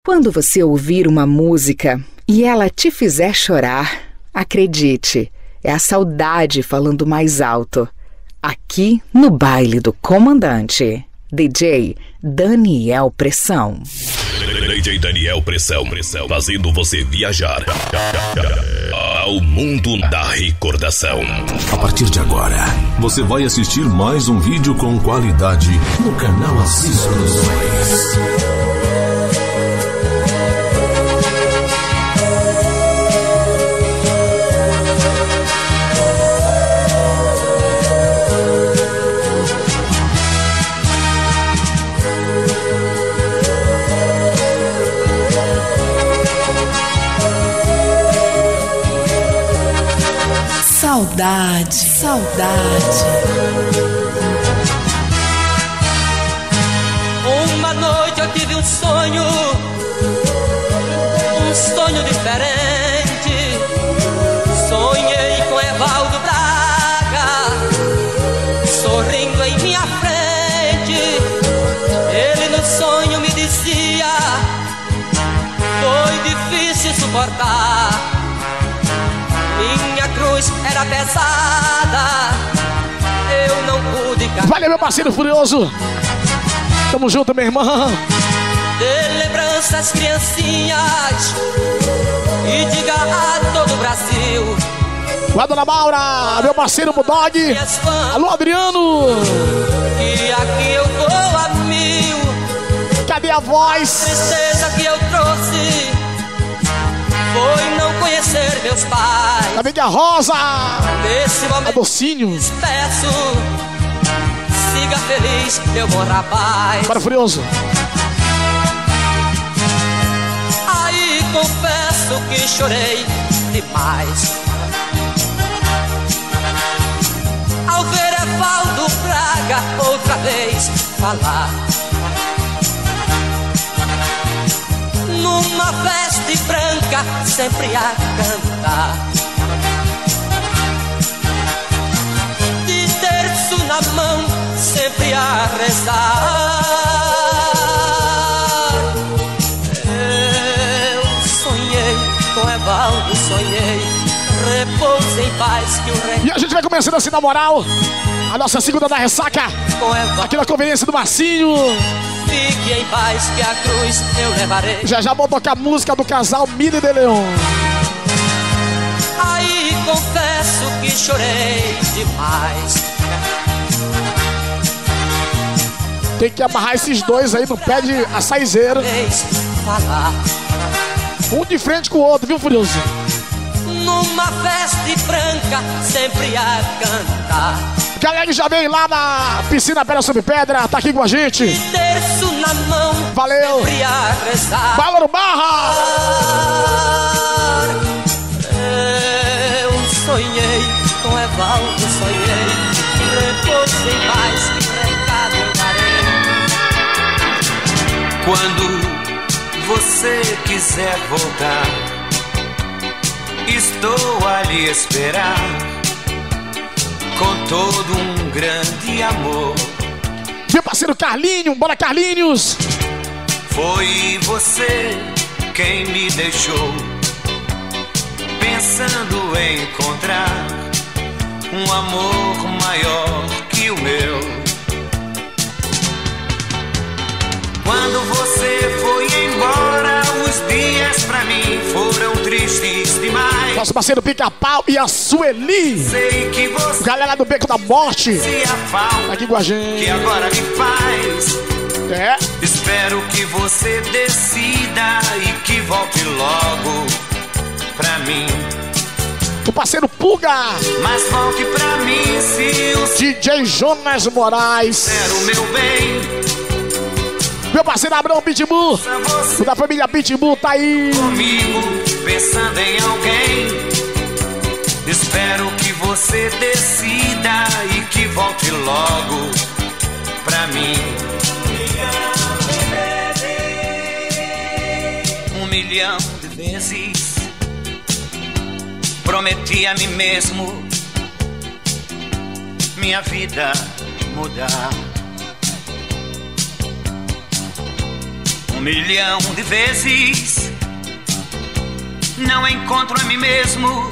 Quando você ouvir uma música e ela te fizer chorar, acredite, é a saudade falando mais alto. Aqui no Baile do Comandante, DJ Daniel Pressão. DJ Daniel Pressão, fazendo você viajar ao mundo da recordação. A partir de agora, você vai assistir mais um vídeo com qualidade no canal Assis Produções. Saudade. Uma noite eu tive um sonho diferente. Sonhei com Evaldo Braga, sorrindo em minha frente. Ele no sonho me dizia: foi difícil suportar. Minha cruz era pesada, eu não pude carregar. Valeu, meu parceiro Furioso. Tamo junto, meu irmão. De lembranças, criancinhas, e diga a todo o Brasil. Lá, Dona Maura, meu parceiro Bulldog. Alô, Adriano. E aqui eu vou a mil. Cadê a voz? A tristeza que eu trouxe foi não conhecer meus pais. A Mídia Rosa. Nesse momento, a Docinho. Peço, siga feliz, meu bom rapaz. Para Furioso. Aí confesso que chorei demais ao ver Evaldo Braga outra vez falar. Numa veste branca, sempre a cantar, de terço na mão, sempre a rezar. Eu sonhei com Evaldo, sonhei, repouso em paz que o rei. E a gente vai começando assim na moral, a nossa segunda da ressaca, aqui na conveniência do Marcinho. Fique em paz que a cruz eu levarei. Já vou tocar a música do casal Mili de Leon. Aí confesso que chorei demais. Tem que amarrar esses dois aí no pé de açaizeiro. Um de frente com o outro, viu, Furioso? Numa veste branca, sempre a cantar. Galera que já veio lá na piscina Pedra sobre Pedra, tá aqui com a gente. Terço na mão, valeu. Bárbaro Barra. Eu sonhei com Evaldo, sonhei, repouso em paz, que recado eu darei. Quando você quiser voltar, estou a lhe esperar com todo um grande amor. Meu parceiro Carlinhos, bora Carlinhos. Foi você quem me deixou pensando em encontrar um amor maior que o meu. Quando você foi embora, os dias pra mim foram tristes demais. Nosso parceiro Pica-Pau e a Sueli. Sei que você, galera do Beco da Morte, tá aqui com a gente. Que agora me faz. É. Espero que você decida e que volte logo pra mim. O parceiro Puga. Mas volte pra mim se o DJ Jonas Moraes. Quero o meu bem. Meu parceiro Abrão Pitbull, o da família Pitbull tá aí comigo, pensando em alguém. Espero que você decida e que volte logo pra mim. 1 milhão de vezes prometi a mim mesmo minha vida mudar. milhão de vezes não encontro a mim mesmo.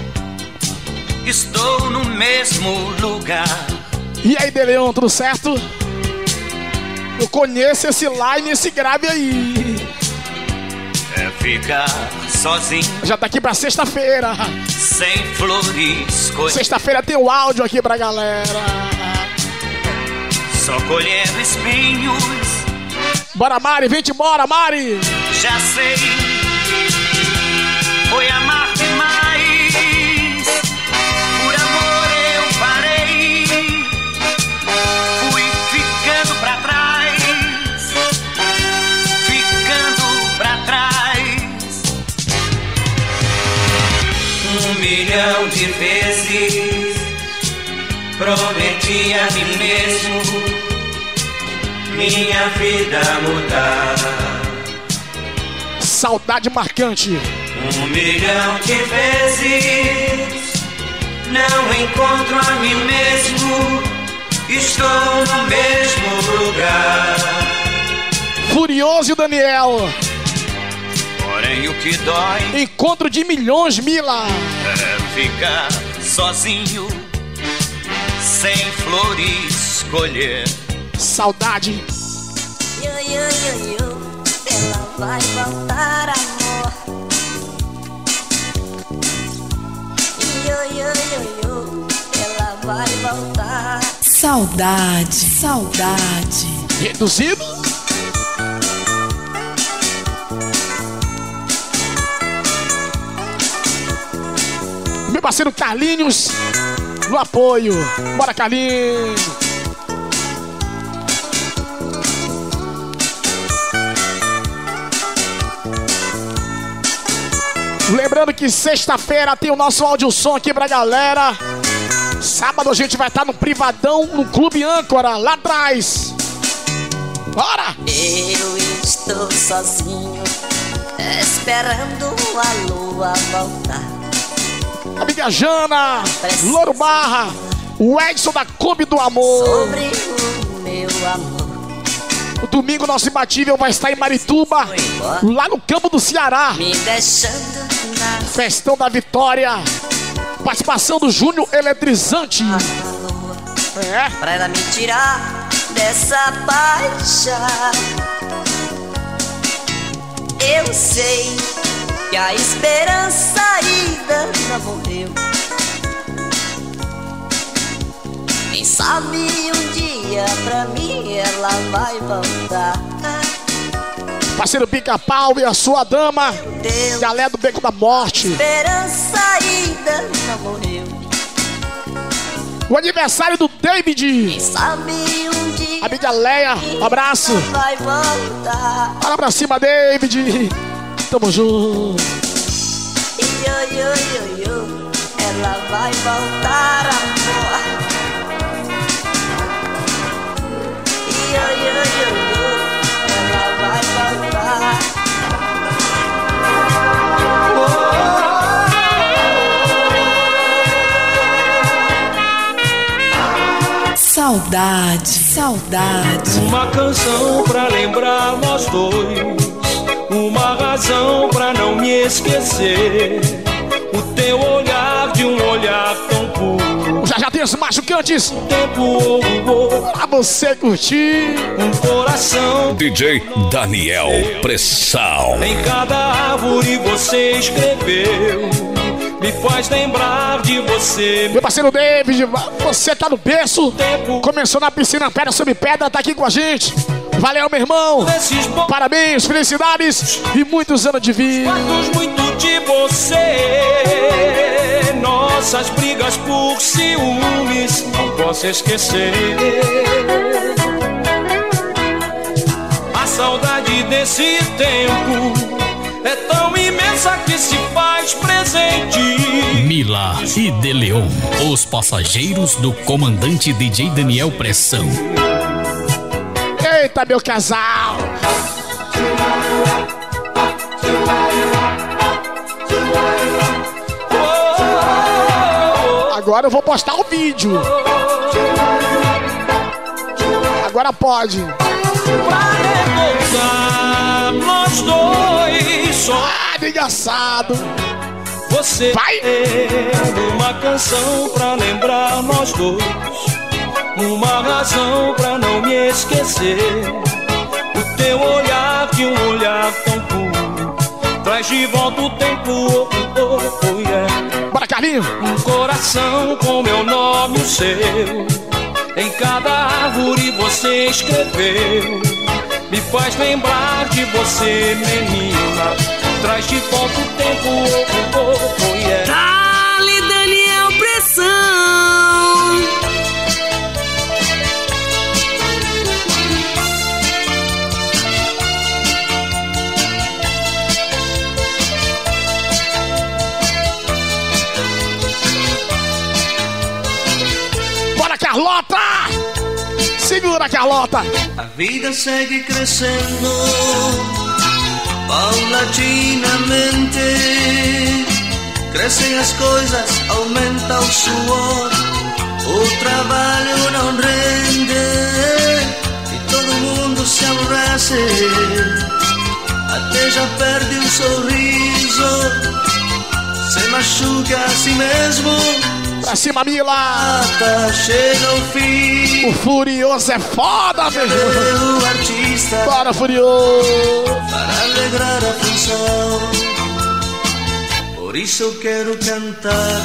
Estou no mesmo lugar. E aí, De Leon, tudo certo? Eu conheço esse line, esse grave aí. É ficar sozinho. Já tá aqui pra sexta-feira. Sem flores. Sexta-feira tem o áudio aqui pra galera. Só colhendo espinhos. Bora, Mari, vem-te embora, Mari. Já sei, foi amar demais. Por amor eu parei. Fui ficando pra trás. Ficando pra trás. 1 milhão de vezes prometi a mim mesmo minha vida mudar. Saudade marcante. 1 milhão de vezes não encontro a mim mesmo. Estou no mesmo lugar. Furioso e o Daniel. Porém o que dói, encontro de milhões, Mila. É ficar sozinho, sem flores colher. Saudade. Ela vai voltar, amor. Ela vai voltar. Saudade, saudade. Reduzido? Meu parceiro Carlinhos no apoio. Bora, Carlinhos. Lembrando que sexta-feira tem o nosso áudio som aqui pra galera. Sábado a gente vai estar no Privadão, no Clube Âncora, lá atrás. Bora! Eu estou sozinho, esperando a lua voltar. Amiga Jana, Louro Barra, o Edson da Kombi do Amor. Sobre o meu amor. O domingo nosso imbatível vai estar em Marituba, lá no campo do Ceará. Me deixando na Festão da Vitória. Participação do Júnior Eletrizante. É. Pra ela me tirar dessa paixão. Eu sei que a esperança ainda não morreu. Quem sabe um dia pra mim ela vai voltar. Parceiro Pica-Pau e a sua dama, Deus, galera do Beco da Morte. A esperança ainda não morreu. O aniversário do David. Quem sabe um dia amiga Leia, um abraço. vai voltar. Bora pra cima, David. Tamo junto. Ela vai voltar, amor. Ela vai voltar. Saudade, saudade. Uma canção pra lembrar nós dois, uma razão pra não me esquecer. O teu olhar de um olhar tão puro. Já tem os machucantes. O tempo voou pra você curtir. Um coração. DJ Daniel Pressão. Em cada árvore você escreveu. Me faz lembrar de você. Meu parceiro David, você tá no berço. Começou na piscina, pedra sobre pedra, tá aqui com a gente. Valeu, meu irmão. Parabéns, felicidades e muitos anos de vida. Quantos muito de você. Nossas brigas por ciúmes não posso esquecer. A saudade desse tempo é tão imensa que se faz presente. Mila e De Leon, os passageiros do comandante DJ Daniel Pressão. Eita, meu casal! Agora eu vou postar o vídeo. Agora pode. Pra recordar lembrar nós dois. Só engraçado. Você vai uma canção pra lembrar nós dois, uma razão pra não me esquecer. O teu olhar de um olhar tão puro traz de volta o tempo, yeah. Bora, Carlinho! Um coração com meu nome, o seu, em cada árvore você escreveu. Me faz lembrar de você, menina, traz de volta o tempo, yeah. Dale, Daniel, pressão. Bora, Carlota! Segura, Carlota! A vida segue crescendo paulatinamente, crescem as coisas, aumenta o suor, o trabalho não rende e todo mundo se aborrece, até já perde um sorriso, se machuca a si mesmo. Pra cima, Mila! Chega o fim. O Furioso é foda, meu! O artista. Bora, Furioso! Para alegrar a função. Por isso eu quero cantar,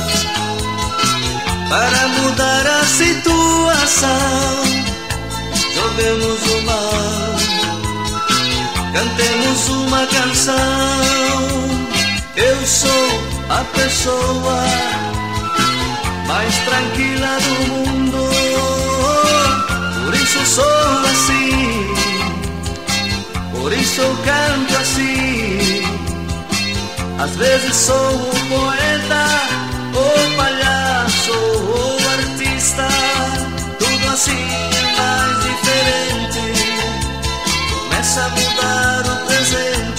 para mudar a situação. Joguemos o mar, cantemos uma canção. Eu sou a pessoa mais tranquila do mundo, por isso sou assim, por isso eu canto assim. Às vezes sou o poeta, o palhaço, o artista, tudo assim é mais diferente, começa a mudar o presente.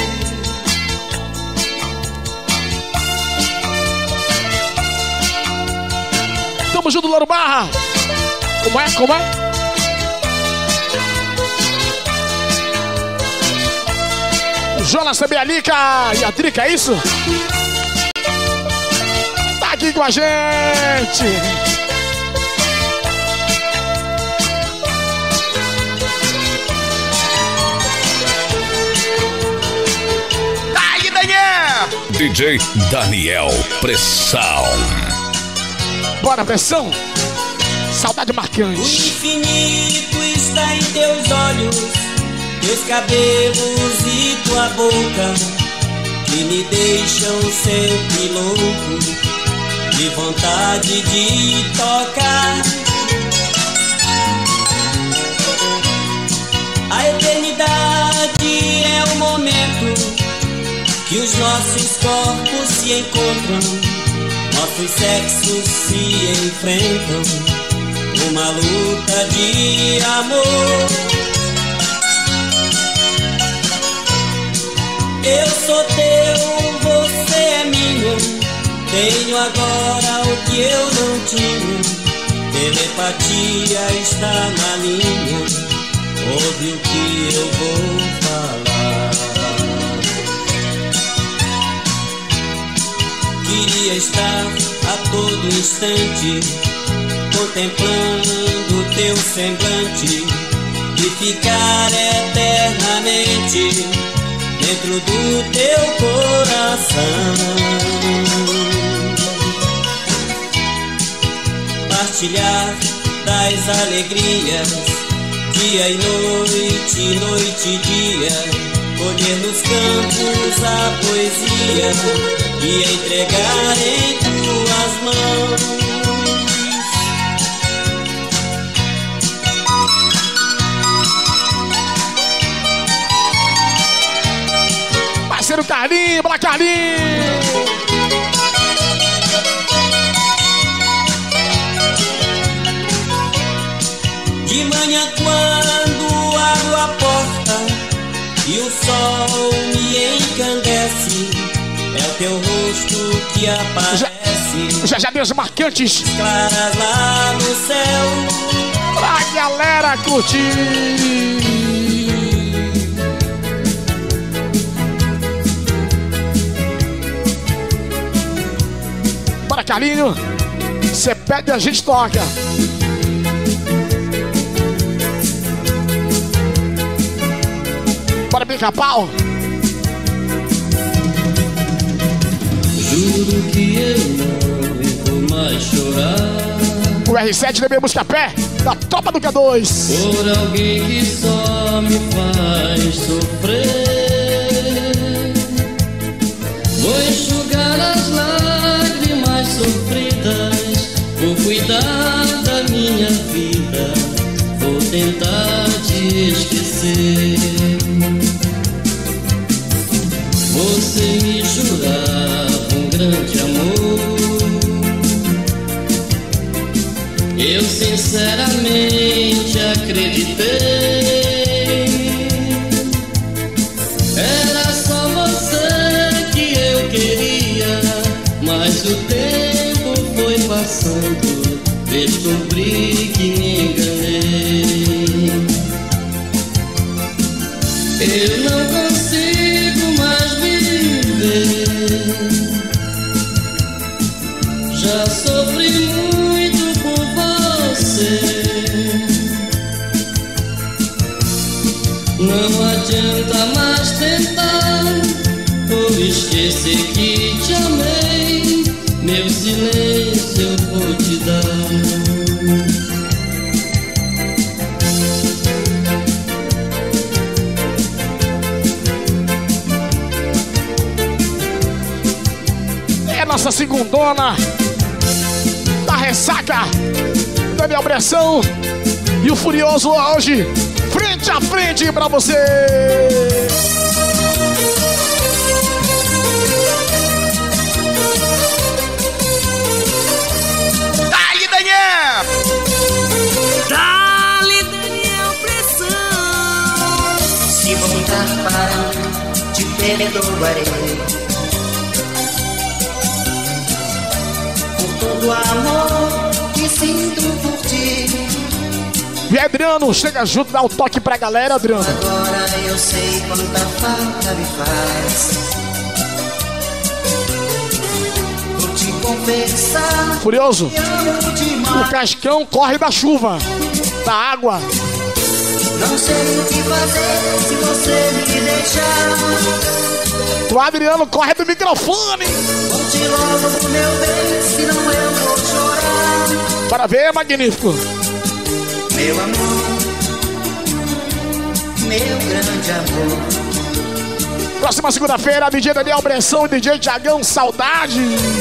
Tamo junto, Louro Barra! Como é? Como é? Jonas Sabialica e a Drica, é isso? Tá aqui com a gente! Aí, Daniel! DJ Daniel Pressão. Bora, Pressão! Saudade marcante. O infinito está em teus olhos, teus cabelos e tua boca, que me deixam sempre louco, de vontade de tocar. A eternidade é o momento que os nossos corpos se encontram, nossos sexos se enfrentam, uma luta de amor. Eu sou teu, você é minha, tenho agora o que eu não tinha, telepatia está na linha, ouve o que eu vou falar. Queria estar a todo instante contemplando teu semblante e ficar eternamente dentro do teu coração. Partilhar das alegrias, dia e noite, noite e dia, colher nos campos a poesia e entregar em tuas mãos. Parceiro Carlinho, bora Carlinho! De manhã quando abro a porta e o sol me encandece, é o teu rosto que aparece. Já Deus marcantes. Claras lá no céu. Pra galera curtir. Carlinho, você pede e a gente toca. Bora brincar, pau. Juro que eu não vou mais chorar. O R7 também busca pé da tropa do K2. Por alguém que só me faz sofrer. Vou enxugar as lágrimas sofridas. Vou cuidar da minha vida. Vou tentar te esquecer. Você me jurava um grande amor. Eu sinceramente acreditei. Era só você que eu queria. Mas o tempo foi passando. Descobri que me enganei. Eu não consigo mais viver. Já sofri muito por você. Não adianta mais tentar. Vou esquecer que te amei. Meu silêncio eu vou te dar. Nossa segundona da ressaca, Daniel Bressão e o Furioso hoje, frente a frente pra você. Dali, Daniel! Dali, Daniel Pressão. Se voltar para te perdoarei. Todo amor que sinto por ti. E Adriano, chega junto, dá um toque pra galera, Adriano. Agora eu sei quanta falta me faz. Vou te confessar. Furioso, o Cascão corre da chuva, da água. Não sei o que fazer se você me deixar. O Adriano corre do microfone. Volte logo pro meu bem, senão eu vou chorar. Para ver, magnífico. Meu amor, meu grande amor. Próxima segunda-feira, DJ Daniel Bressão e DJ Thiagão, saudade.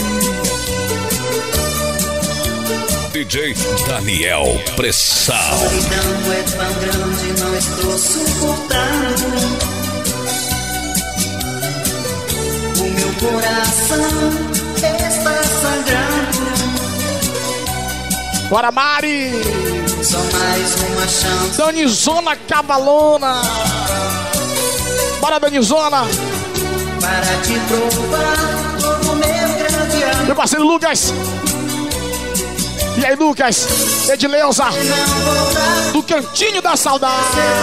DJ Daniel Pressão. A solidão é tão grande, não estou suportando. O meu coração está sangrando. Bora, Mari! Só mais uma chance. Danizona Cavalona! Bora, Danizona! Para te provar todo o meu grande amor. Meu parceiro Lucas! E aí, Lucas? Edileuza! Do Cantinho da Saudade!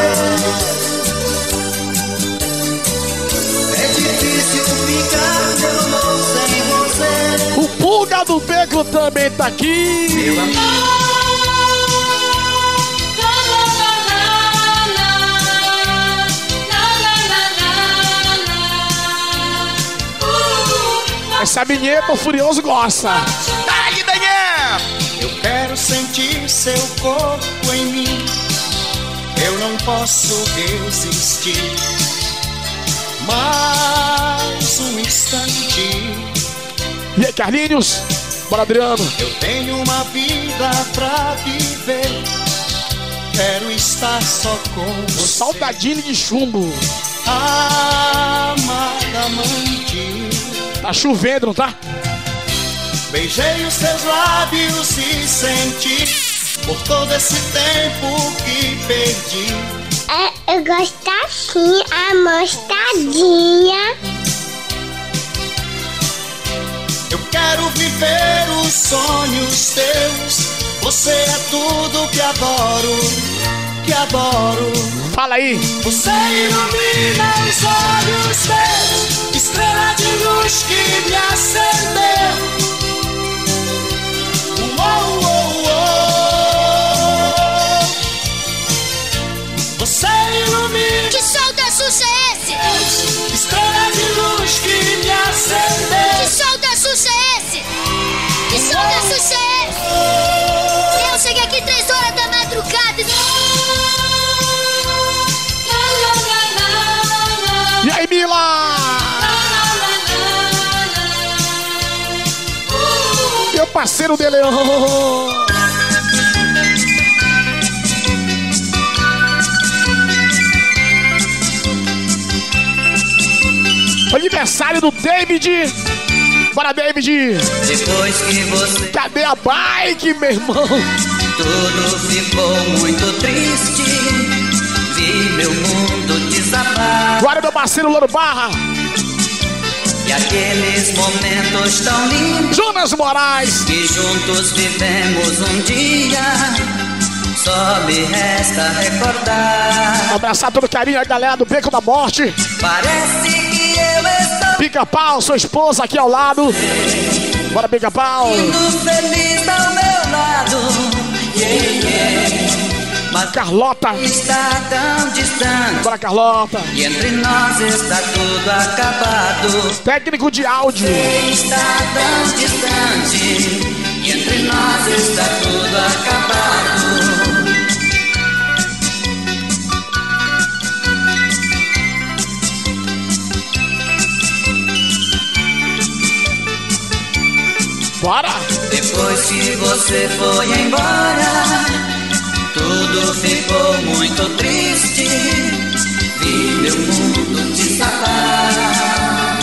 É difícil ficar, meu amor, sem você. O Pulga do Beco também tá aqui. Meu amor. Essa vinheta o Furioso gosta. Dali, Daniel! Eu quero sentir seu corpo em mim. Eu não posso resistir. Mais um instante. E aí, Carlinhos? Bora, Adriano. Eu tenho uma vida pra viver. Quero estar só com você. Saudadinho de chumbo. Amada amante. Tá chovendo, não tá? Beijei os seus lábios e senti por todo esse tempo que perdi. Eu gosto assim, a mostadinha. Eu quero viver os sonhos teus. Você é tudo que adoro, que adoro. Fala aí. Você ilumina os olhos meus, estrela de luz que me acendeu. parceiro de Leão. Aniversário do David. Bora, David. Depois que você... Cadê a bike, meu irmão? Tudo ficou muito triste. Vi meu mundo desabar. Bora, meu parceiro Louro Barra. E aqueles momentos tão lindos, Jonas Moraes, que juntos vivemos um dia, só me resta recordar. Abraçar todo carinho a galera do Beco da Morte. Parece que eu estou Pica-Pau, sua esposa aqui ao lado. Bora, Pica-Pau. feliz ao meu lado. Mas Carlota está tão distante. Bora, Carlota. E entre nós está tudo acabado. Técnico de áudio. Está tão distante. E entre nós está tudo acabado. Bora! Depois que você foi embora, tudo ficou muito triste. Vi meu mundo desabar.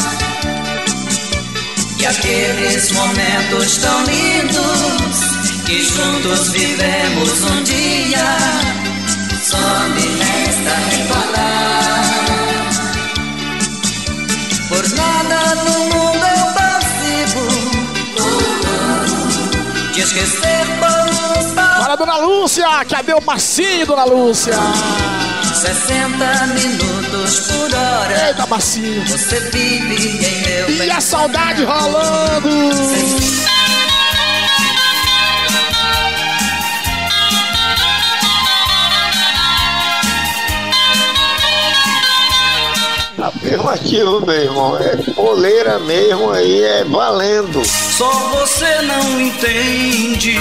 E aqueles momentos tão lindos que juntos vivemos um dia, só me resta recordar. Por nada no mundo eu consigo de esquecer por uns paus. Bora, Dona Lúcia! Cadê o Marcinho, Dona Lúcia? 60 minutos por hora. Eita, Marcinho! Você vive em meu E a saudade rolando! Afirmativo, meu irmão. É coleira mesmo aí, é valendo. Só você não entende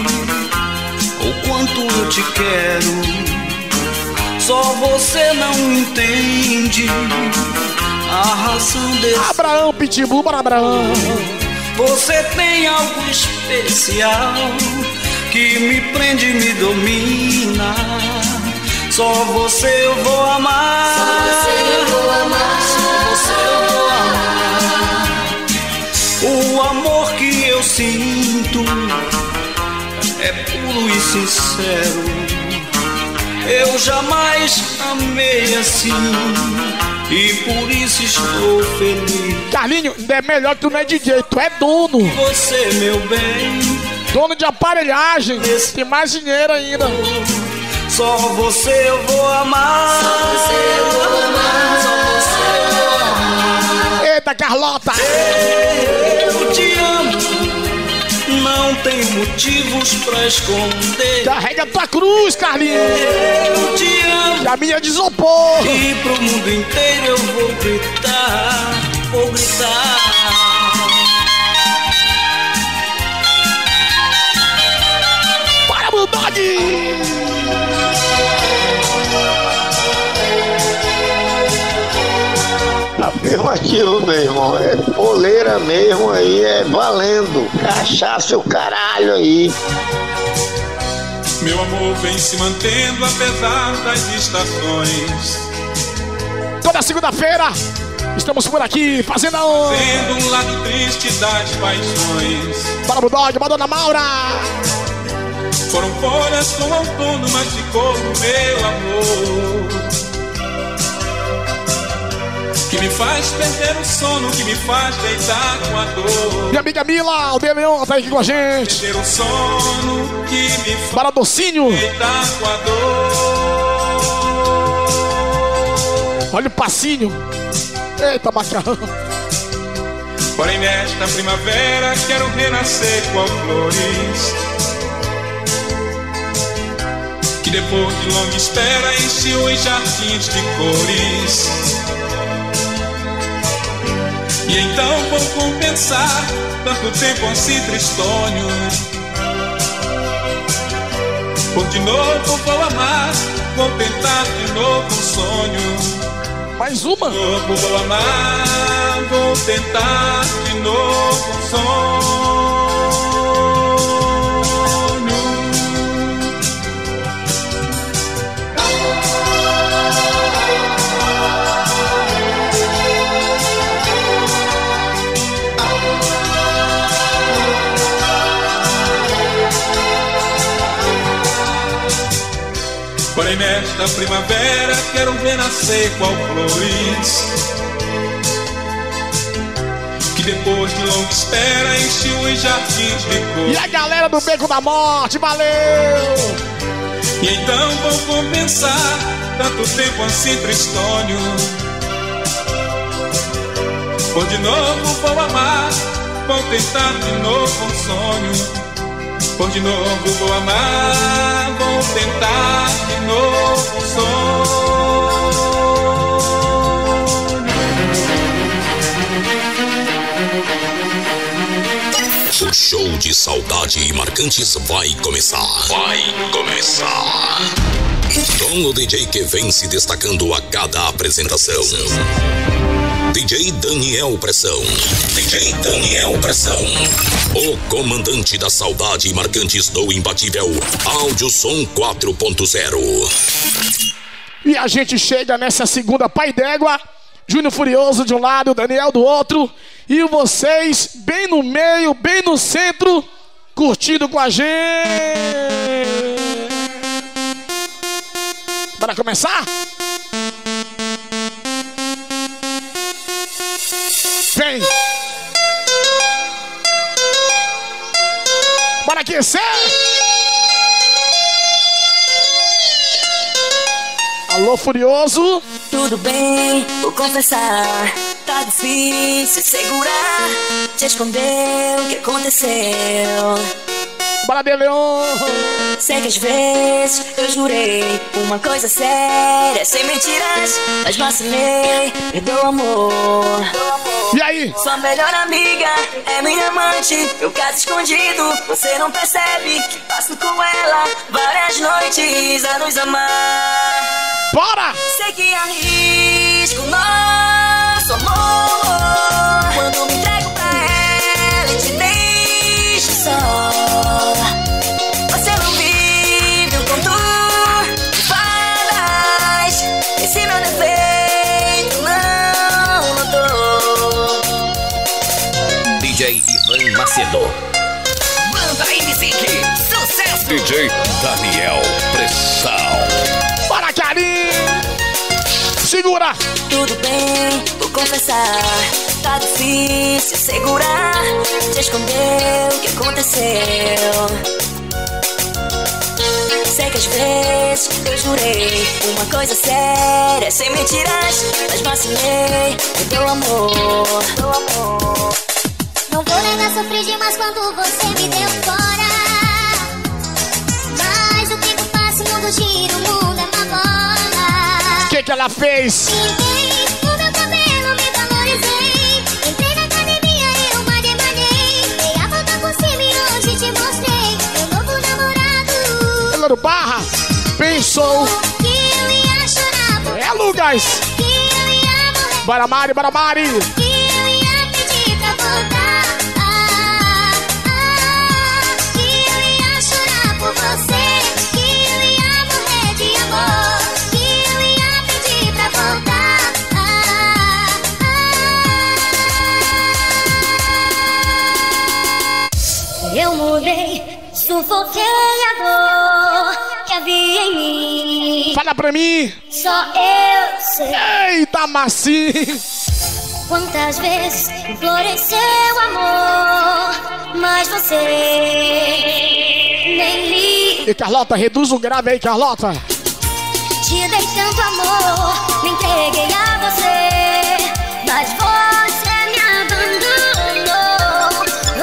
o quanto eu te quero. Só você não entende a razão desse... Abraão, Pitbull, bora, Abraão. Você tem algo especial que me prende e me domina. Só você eu vou amar. Só você eu vou amar. Só você eu vou amar. O amor que eu sinto é puro e sincero. Eu jamais amei assim e por isso estou feliz. Carlinho, é melhor que tu não é DJ, tu é dono. Você, meu bem, dono de aparelhagem, tem mais dinheiro ainda. Só você eu vou amar. Só você eu vou amar. Só você eu vou amar. Eita, Carlota! Eu te amo. Não tem motivos pra esconder. Carrega tua cruz, Carlinhos. Eu te amo. E a minha de isopor. E pro mundo inteiro eu vou gritar. Vou gritar. Para, Bulldog! Afirmativo, meu irmão. É coleira mesmo aí, é valendo. Cachaça o caralho aí. Meu amor vem se mantendo apesar das estações. Toda segunda-feira estamos por aqui fazendo sendo um lado triste das paixões. Para, Bulldog, para Dona Maura. Foram folhas com outono, mas ficou no meu amor. Que me faz perder o sono, que me faz deitar com a dor. Minha amiga Mila, o Deleon tá aqui com a gente. Perder o sono, que me faz para Docinho. Deitar com a dor. Olha o passinho. Eita, macarrão. Porém nesta primavera quero renascer com flores. Que depois de longa espera enche os jardins de cores. E então vou compensar tanto tempo assim tristonho. Por de novo vou amar, vou tentar de novo um sonho. Mais uma? De novo vou amar, vou tentar de novo um sonho. Porém nesta primavera quero ver nascer qual flores que depois de longa espera encheu os jardins de cor. E a galera do Beco da Morte, valeu! E então vou compensar tanto tempo assim tristonho. Por de novo vou amar, vou tentar de novo um sonho. Por de novo vou amar, vou tentar de novo um sonho. O show de saudade e marcantes vai começar. Vai começar. Com o DJ que vem se destacando a cada apresentação. DJ Daniel Pressão. DJ Daniel Pressão. O comandante da saudade e marcantes do imbatível Áudio Som 4.0. E a gente chega nessa segunda Pai d'Égua. Júnior Furioso de um lado, Daniel do outro. E vocês bem no meio, bem no centro, curtindo com a gente. Bora começar? Vem! Bora aquecer! Alô, Furioso! Tudo bem, vou confessar, tá difícil segurar, te esconder o que aconteceu. Bora, De Leon! Sei que às vezes eu jurei uma coisa séria, sem mentiras, mas vacilei, perdoa amor. E aí? Sua melhor amiga é minha amante, eu caso escondido, você não percebe que passo com ela várias noites a nos amar. Bora! Sei que arrisco nosso amor quando me entrego pra ela e te deixo só. Você não vive o conto de fadas, esse meu defeito não notou. DJ Ivan Macedo. Manda aí, Music, sucesso! DJ Daniel Pressão. Bora, carinho! Segura! Tudo bem, vou confessar, tá difícil segurar, te esconder o que aconteceu. Sei que às vezes eu jurei uma coisa séria, sem mentiras, mas vacilei, perdoa amor. Não vou negar, sofri demais quando você me deu fora. Mas o tempo passa, o mundo gira, o mundo é uma bola. O que ela fez? Pintei o meu cabelo, me valorizei. Entrei na academia e eu malhei. Dei a volta por cima e hoje te mostrei meu novo namorado. Ela do Barra pensou que eu ia chorar por é, Lucas! que eu ia morrer. Bora, Mari, bora, Mari! Que eu ia pedir pra voltar. Que eu ia chorar por você. Que eu ia morrer de amor. Que eu ia pedir pra voltar. Eu mudei, sufoquei a dor que havia em mim. Fala pra mim! Só eu sei. Eita, macio! Quantas vezes floresceu amor, mas você nem liga. E Carlota, reduz o grave aí, Carlota! Te dei tanto amor, me entreguei a você, mas você me abandonou.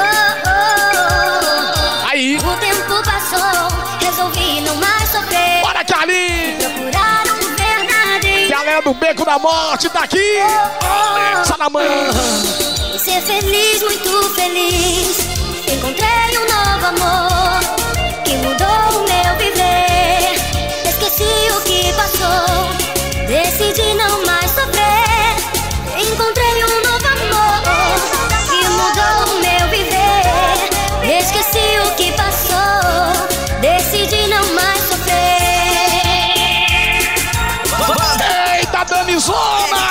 Aí! O tempo passou, resolvi não mais sofrer. Bora, Carlinhos! Procurar um verdadeiro. Galera do Beco da Morte tá aqui! Salamã! Ser feliz, muito feliz. Encontrei um novo amor que mudou o meu viver. Esqueci o que passou, decidi não mais sofrer. Encontrei um novo amor que mudou o meu viver. Esqueci o que passou, decidi não mais sofrer. Eita, Danizona!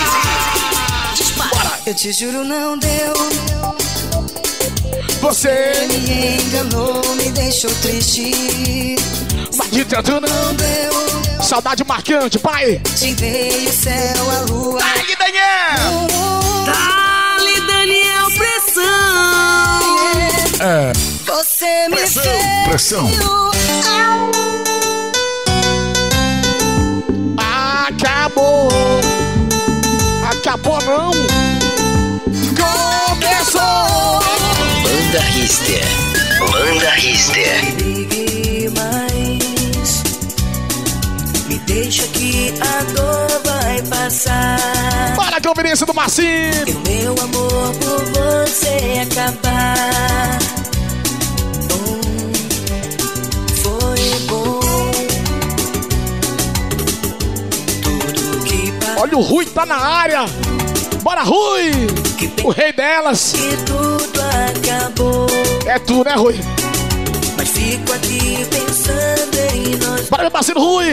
Eu te juro, não deu. Você me enganou, me deixou triste. Mas de tanto não deu. Saudade marcante, pai. Te veio o céu, a lua. Dali, Daniel! Dali, Daniel, pressão. É. Você me Pressão, fez. pressão. Acabou. Acabou não. Começou. Banda Rister. Banda Rister. Ligue mais. Me deixa que a dor vai passar. Bora a conferência do Marcinho. E o meu amor por você acabar. Foi bom. Tudo que Olha o Rui, tá na área. Bora, Rui. O rei delas. que tudo acabou. É tu, né, Rui? Mas fico aqui pensando em nós. Bora, meu parceiro Rui.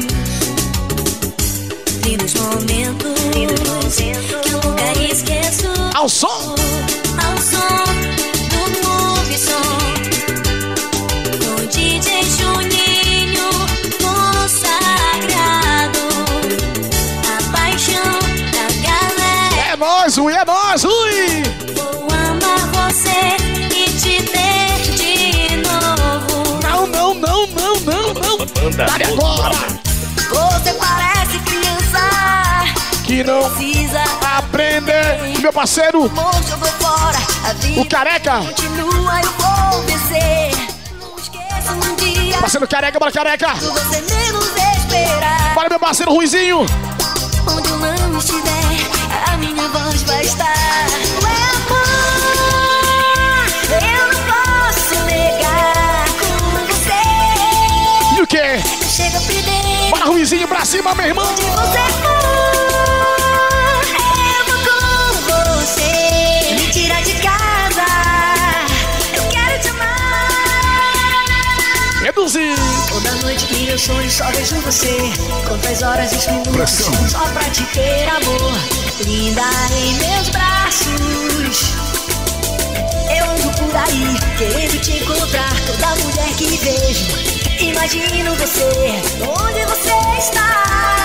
Lindos momentos que eu nunca esqueço. Ao som. Ao som do Move Som. Com DJ Juninho consagrado. A paixão da galera. É nóis, Rui, é nóis, Rui. Vou amar você e te ter de novo. Não, não, não, não, não, não. Dale agora. Você parece criança Que não precisa aprender. Meu parceiro, amor, jogou fora a vida. o careca. Continua, eu vou vencer. Não esqueça um dia. Parceiro careca, bora careca. Você menos esperar. Bora, meu parceiro Ruizinho. Onde eu não estiver, a minha voz vai estar. Meu amor, eu não posso negar com você. E o quê? Chega pra dentro. Bora, Ruizinho, pra cima, meu irmão. Onde você for, eu vou com você. Me tira de casa, eu quero te amar. Reduzir. Toda noite em meus sonhos só vejo você. Quantas horas e minutos Pressão. só pra te ter, amor. Linda em meus braços. Eu ando por aí querendo te encontrar. Toda mulher que vejo, imagino você. Onde você está?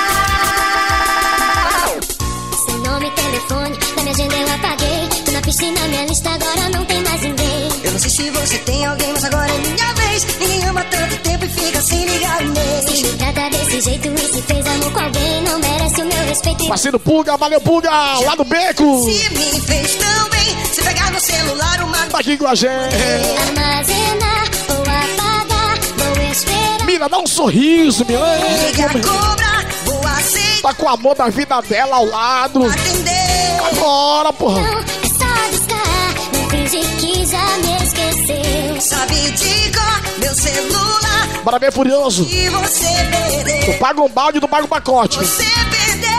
Seu nome e telefone, na minha agenda eu apaguei. Tô na piscina, minha lista agora não tem mais ninguém. Eu não sei se você tem alguém, mas agora é minha vez. Ninguém ama tanto tempo e fica sem ligar um mês. Se me trata desse jeito e se fez amor com alguém, não merece o meu respeito. Parceiro Pulga, valeu Pulga, lá do beco. Se me fez tão bem, se pegar no celular uma... Tá aqui com a gente. Armazenar ou apagar, vou esperar. Mira, dá um sorriso, Mira. Liga, cobra, vou aceitar. Tá com o amor da vida dela ao lado. Atendeu. Agora, porra. Não, é só discar, não finge que já me esqueceu. Sabe de cor, meu celular. Bora bem furioso. E você perdeu. Tu paga um balde, tu paga um pacote. Você perdeu.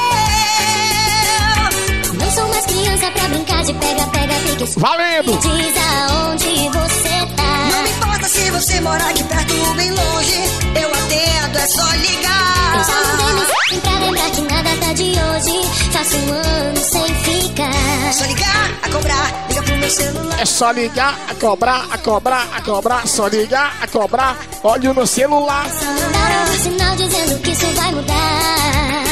Não sou mais criança pra brincar de pega, pega, pique. Valendo. Me diz aonde você tá. Não importa se você mora aqui perto ou bem longe. Eu atendo, é só ligar. Eu já mandei mensagem pra lembrar que nada tá de hoje. Faço um ano sem ficar. É só ligar, a cobrar, liga pro meu celular. É só ligar, a cobrar, a cobrar, a cobrar. Só ligar, a cobrar. Olha o meu celular. Só mandaram um sinal dizendo que isso vai mudar.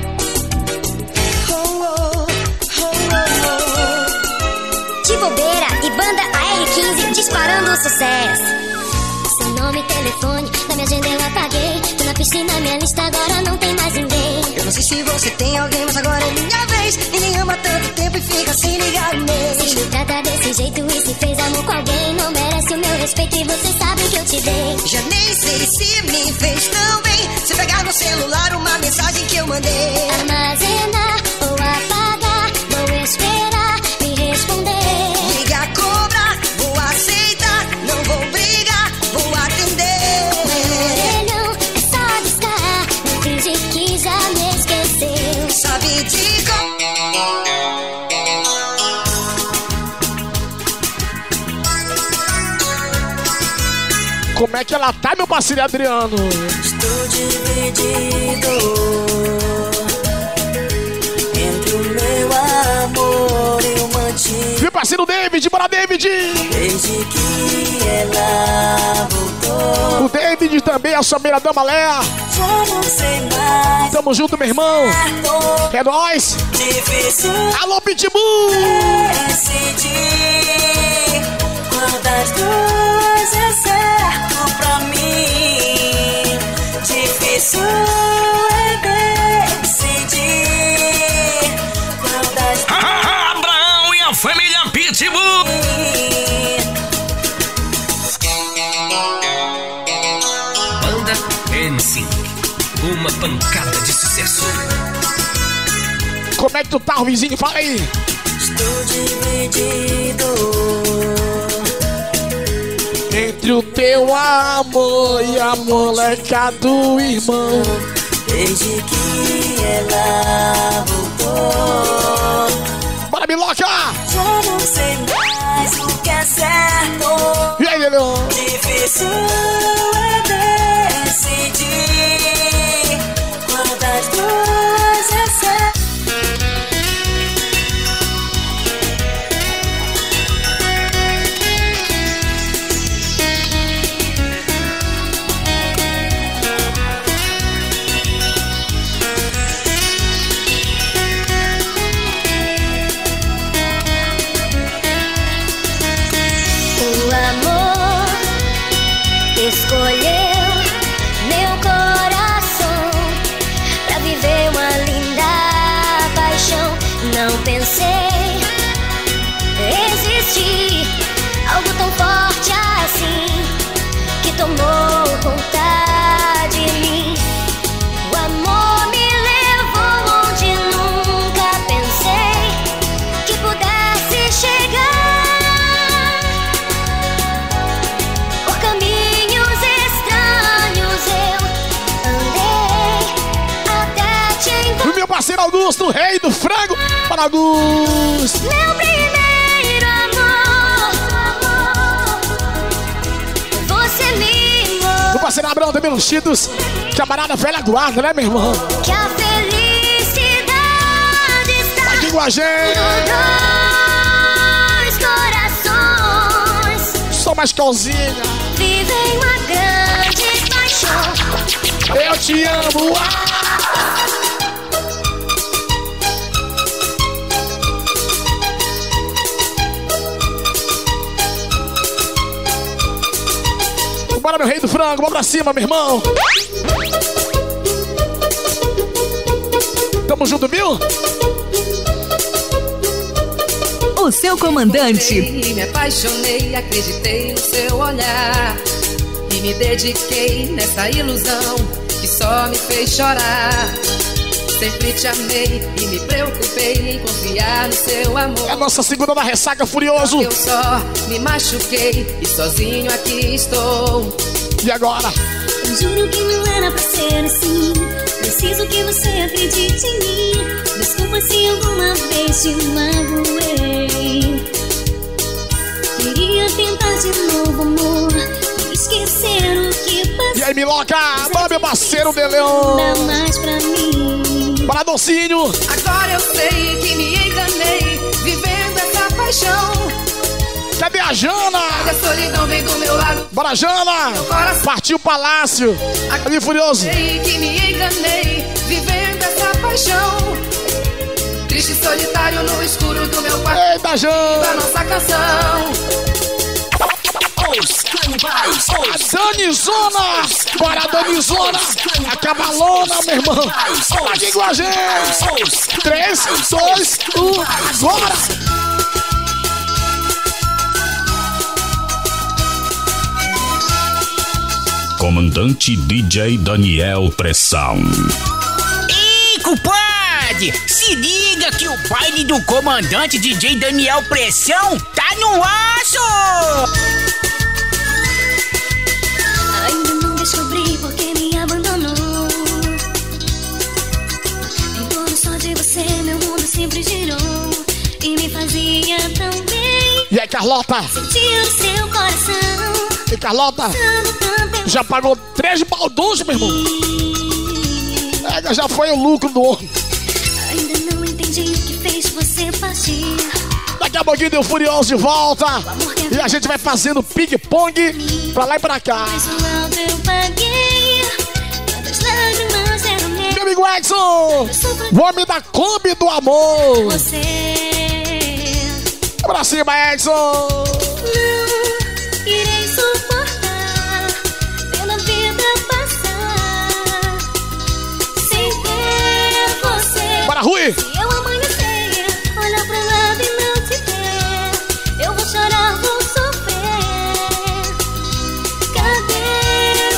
De bobeira e banda AR15 disparando o sucesso. Seu nome e telefone, na minha agenda eu apaguei. Tô na piscina, minha lista agora não tem mais ninguém. Eu não sei se você tem alguém, mas agora é minha vez. Ninguém ama tanto tempo e fica sem ligar um mês. Se me trata desse jeito e se fez amor com alguém, não merece o meu respeito e você sabe que eu te dei. Já nem sei se me fez tão bem. Se pegar no celular uma mensagem que eu mandei. Armazenar ou apagar, vou esperar me responder. Liga, cobra, vou aceitar. Não vou brigar, vou atender. Orelhão, é só discar, não finge que já me esqueceu. Sabe de cor. Como é que ela tá, meu parceiro Adriano? Estou dividido entre o meu amor e o mantido. Meu parceiro David, bora David! Desde que ela voltou. O David também a Samira Dama Léa. Já não sei mais. Tamo junto, meu irmão. É nóis. Difícil. Alô, Pitbull. Decidir qual das duas é certo pra mim. Difícil é decidir qual das duas. Abraão e a família Pitbull. Banda NSYNC, uma pancada de sucesso. Como é que tu tá, vizinho? Fala aí. Estou dividido entre o teu amor e a moleca do irmão. desde que ela voltou. Bora, Miloca! Já não sei mais o que é certo. E aí, Leão? Difícil é decidir qual das duas é certo. Escolheu meu coração pra viver uma linda paixão. Não pensei existir algo tão forte assim que tomou conta de mim. O amor me levou onde nunca pensei que pudesse chegar. Meu parceiro Augusto, rei do frango. Para Augusto. Meu primeiro amor, você me o parceiro Abraão também nos Cheetos. Camarada velha guarda, né, meu irmão? Que a felicidade está aqui com a gente. Dois corações. Só mais calzinha. Vivem uma grande paixão. Eu te amo. Bora, meu rei do frango, vamos pra cima, meu irmão. Tamo junto, viu? O seu comandante. Me apaixonei, acreditei no seu olhar e me dediquei nessa ilusão que só me fez chorar. Sempre te amei e me preocupei em confiar no seu amor. É a nossa segunda da ressaca, Furioso. Eu só me machuquei e sozinho aqui estou. E agora? Eu juro que não era pra ser assim. Preciso que você acredite em mim. Desculpa se alguma vez te magoei. Queria tentar de novo, amor, esquecer o que passou. E aí, Miloca? Bora, meu parceiro de Leão. Dá mais pra mim. Bora, Docinho. Agora eu sei que me enganei, vivendo essa paixão. Cadê a Jana? A solidão vem do meu lado. Bora, Jana. Partiu o Palácio. Ali, Furioso. Eu sei que me enganei, vivendo essa paixão. Triste e solitário no escuro do meu quarto. Eita, Jana. Da nossa canção. Os canibais. A Danizona. Bora, Danizona. A cabalona, meu irmão. Aqui com a gente. 3, 2, 1. Agora. Comandante DJ Daniel Pressão. Ei, compadre! Se liga que o baile do comandante DJ Daniel Pressão tá no aço! Ainda não descobri porque me abandonou. Em torno só de você, meu mundo sempre girou e me fazia tão bem. E aí, Carlota? Sentir o seu coração. E Carlota? Já pagou 3 baldões, meu irmão. Já foi o lucro do homem. Ainda não entendi o que fez você partir. Daqui a pouquinho deu Furioso de volta. E a gente vai fazendo ping-pong pra lá e pra cá. Meu amigo Edson, o homem da Kombi do amor. Pra cima, Edson. Não irei suportar pela vida passar sem ter você. Bora, Rui! Se eu amanhecer, olhar pro lado e não te ver, eu vou chorar, vou sofrer. Cadê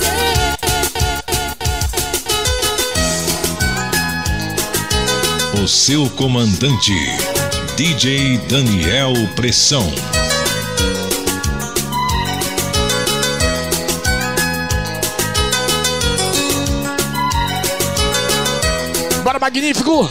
você? O seu comandante, DJ Daniel Pressão. Bora, magnífico!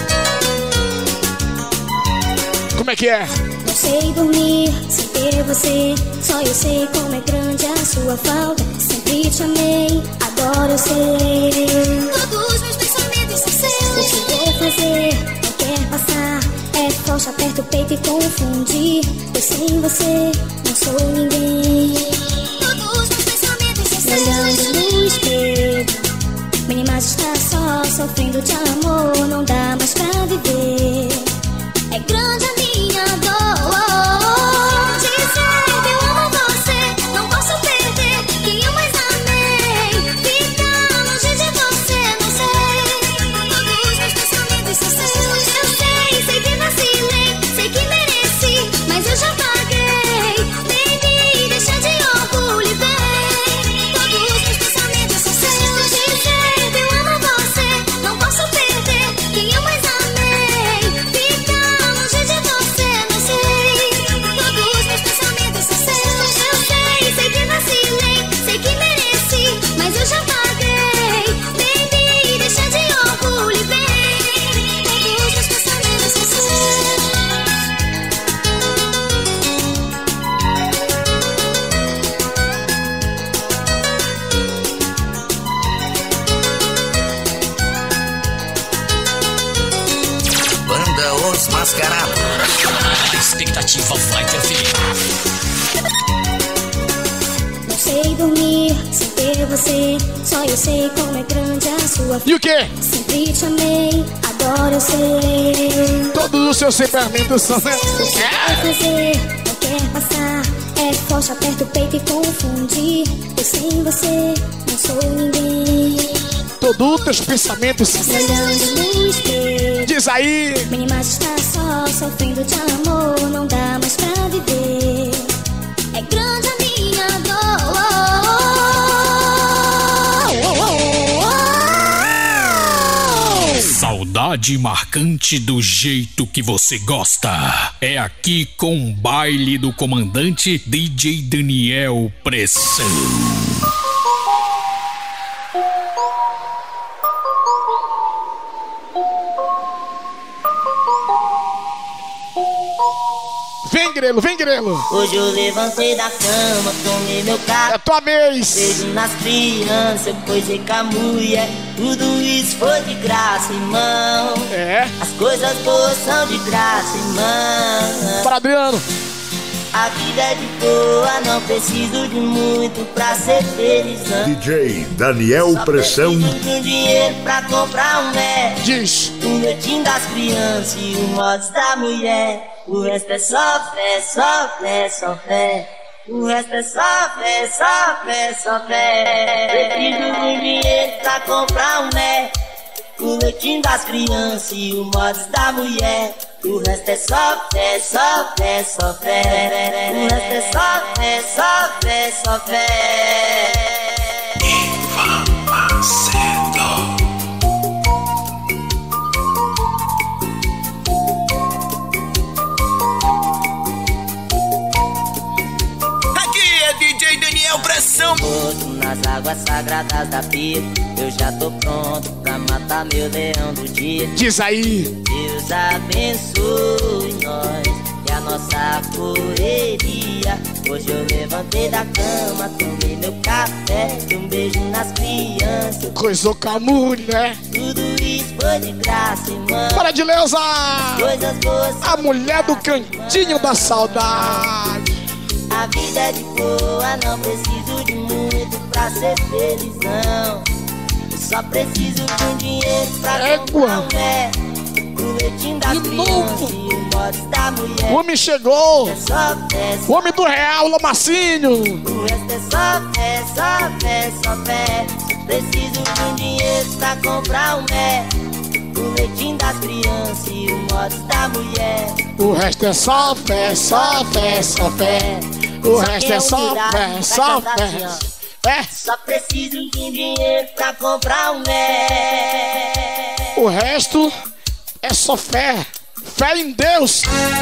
Como é que é? Não sei dormir sem ter você, só eu sei como é grande a sua falta. Sempre te amei, agora eu sei. Todos meus pensamentos são seus. O que vou fazer? Não quer passar. É forte, aperta o peito e confundir. Eu sem você não sou ninguém. Todos meus pensamentos são seus. Olhando no espelho, minha imagem está só, sofrendo de amor. Não dá mais pra viver. É grande a minha dor. Dizer que eu amo você, não posso perder quem eu mais amei. Ficar longe de você, não sei. Todos meus pensamentos são seus. Eu sei que vacilei, sei que mereci, mas eu já paguei. Baby, deixa de orgulho, vem. Todos meus pensamentos são seus. Dizer que eu amo você, não posso perder quem eu mais amei. Ficar longe de você, não sei. Todos meus pensamentos são seus. Eu sei que vacilei, sei que mereci, mas eu já paguei. Baby, deixa de orgulho, vem. Todos meus pensamentos são seus. Banda Os Mascarados. A expectativa vai te ver. Não sei dormir sem ter você, só eu sei como é grande a sua. E o quê? Sempre te amei, agora eu sei. Todos os seus sentimentos são... O que vai fazer? Não quer passar. É forte, aperta o peito e confundir. Eu sem você não sou ninguém. Todos os teus pensamentos são... Olhando no espelho, diz aí. minha imagem está só, sofrendo de amor. Não dá mais pra viver. É grande a minha dor. Saudade marcante do jeito que você gosta. É aqui com o baile do comandante DJ Daniel Pressão. Vem, grelo, vem, grelo. Hoje eu levantei da cama, tomei meu carro. É tua vez. Beijo nas crianças, coisei com a mulher. Tudo isso foi de graça, irmão. É. As coisas boas são de graça, irmão. Para Adriano. A vida é de boa, não preciso de muito pra ser feliz, não. DJ Daniel Pressão. Só preciso de um dinheiro pra comprar um Mac. Diz. O leitinho das crianças e o mods da mulher. O resto é só fé, só fé, só fé. O resto é só fé, só fé, só fé. Preciso de um dinheiro pra comprar um Mac. O leitinho das crianças e o mods da mulher. O resto é só fé, só fé, só fé. O resto é só fé, só fé, só fé. Ivan Macedo. Aqui é DJ Daniel Pressão. Morto nas águas sagradas da pia. Eu já tô pronto pra matar meu leão do dia. Diz aí. Deus abençoe nós e a nossa correria. Hoje eu levantei da cama, tomei meu café, dei um beijo nas crianças. Coisou com a mulher. Tudo isso foi de graça, irmão. Para de Leusa. Coisas boas. A mulher do cantinho da saudade. A vida é de boa, não preciso de muito pra ser felizão. Eu só preciso de um dinheiro pra comprar um pé, o leitinho das crianças e o modos da mulher. O homem chegou, é só fé, o homem do real, Lamarcinho. O resto é só fé, só fé, só fé. Preciso de um dinheiro pra comprar um pé, o leitinho das crianças e o modos da mulher. O resto é só fé, só fé, só fé. O resto é só fé, só fé. É. Só preciso de um dinheiro pra comprar um pé. O resto é só fé. Fé em Deus.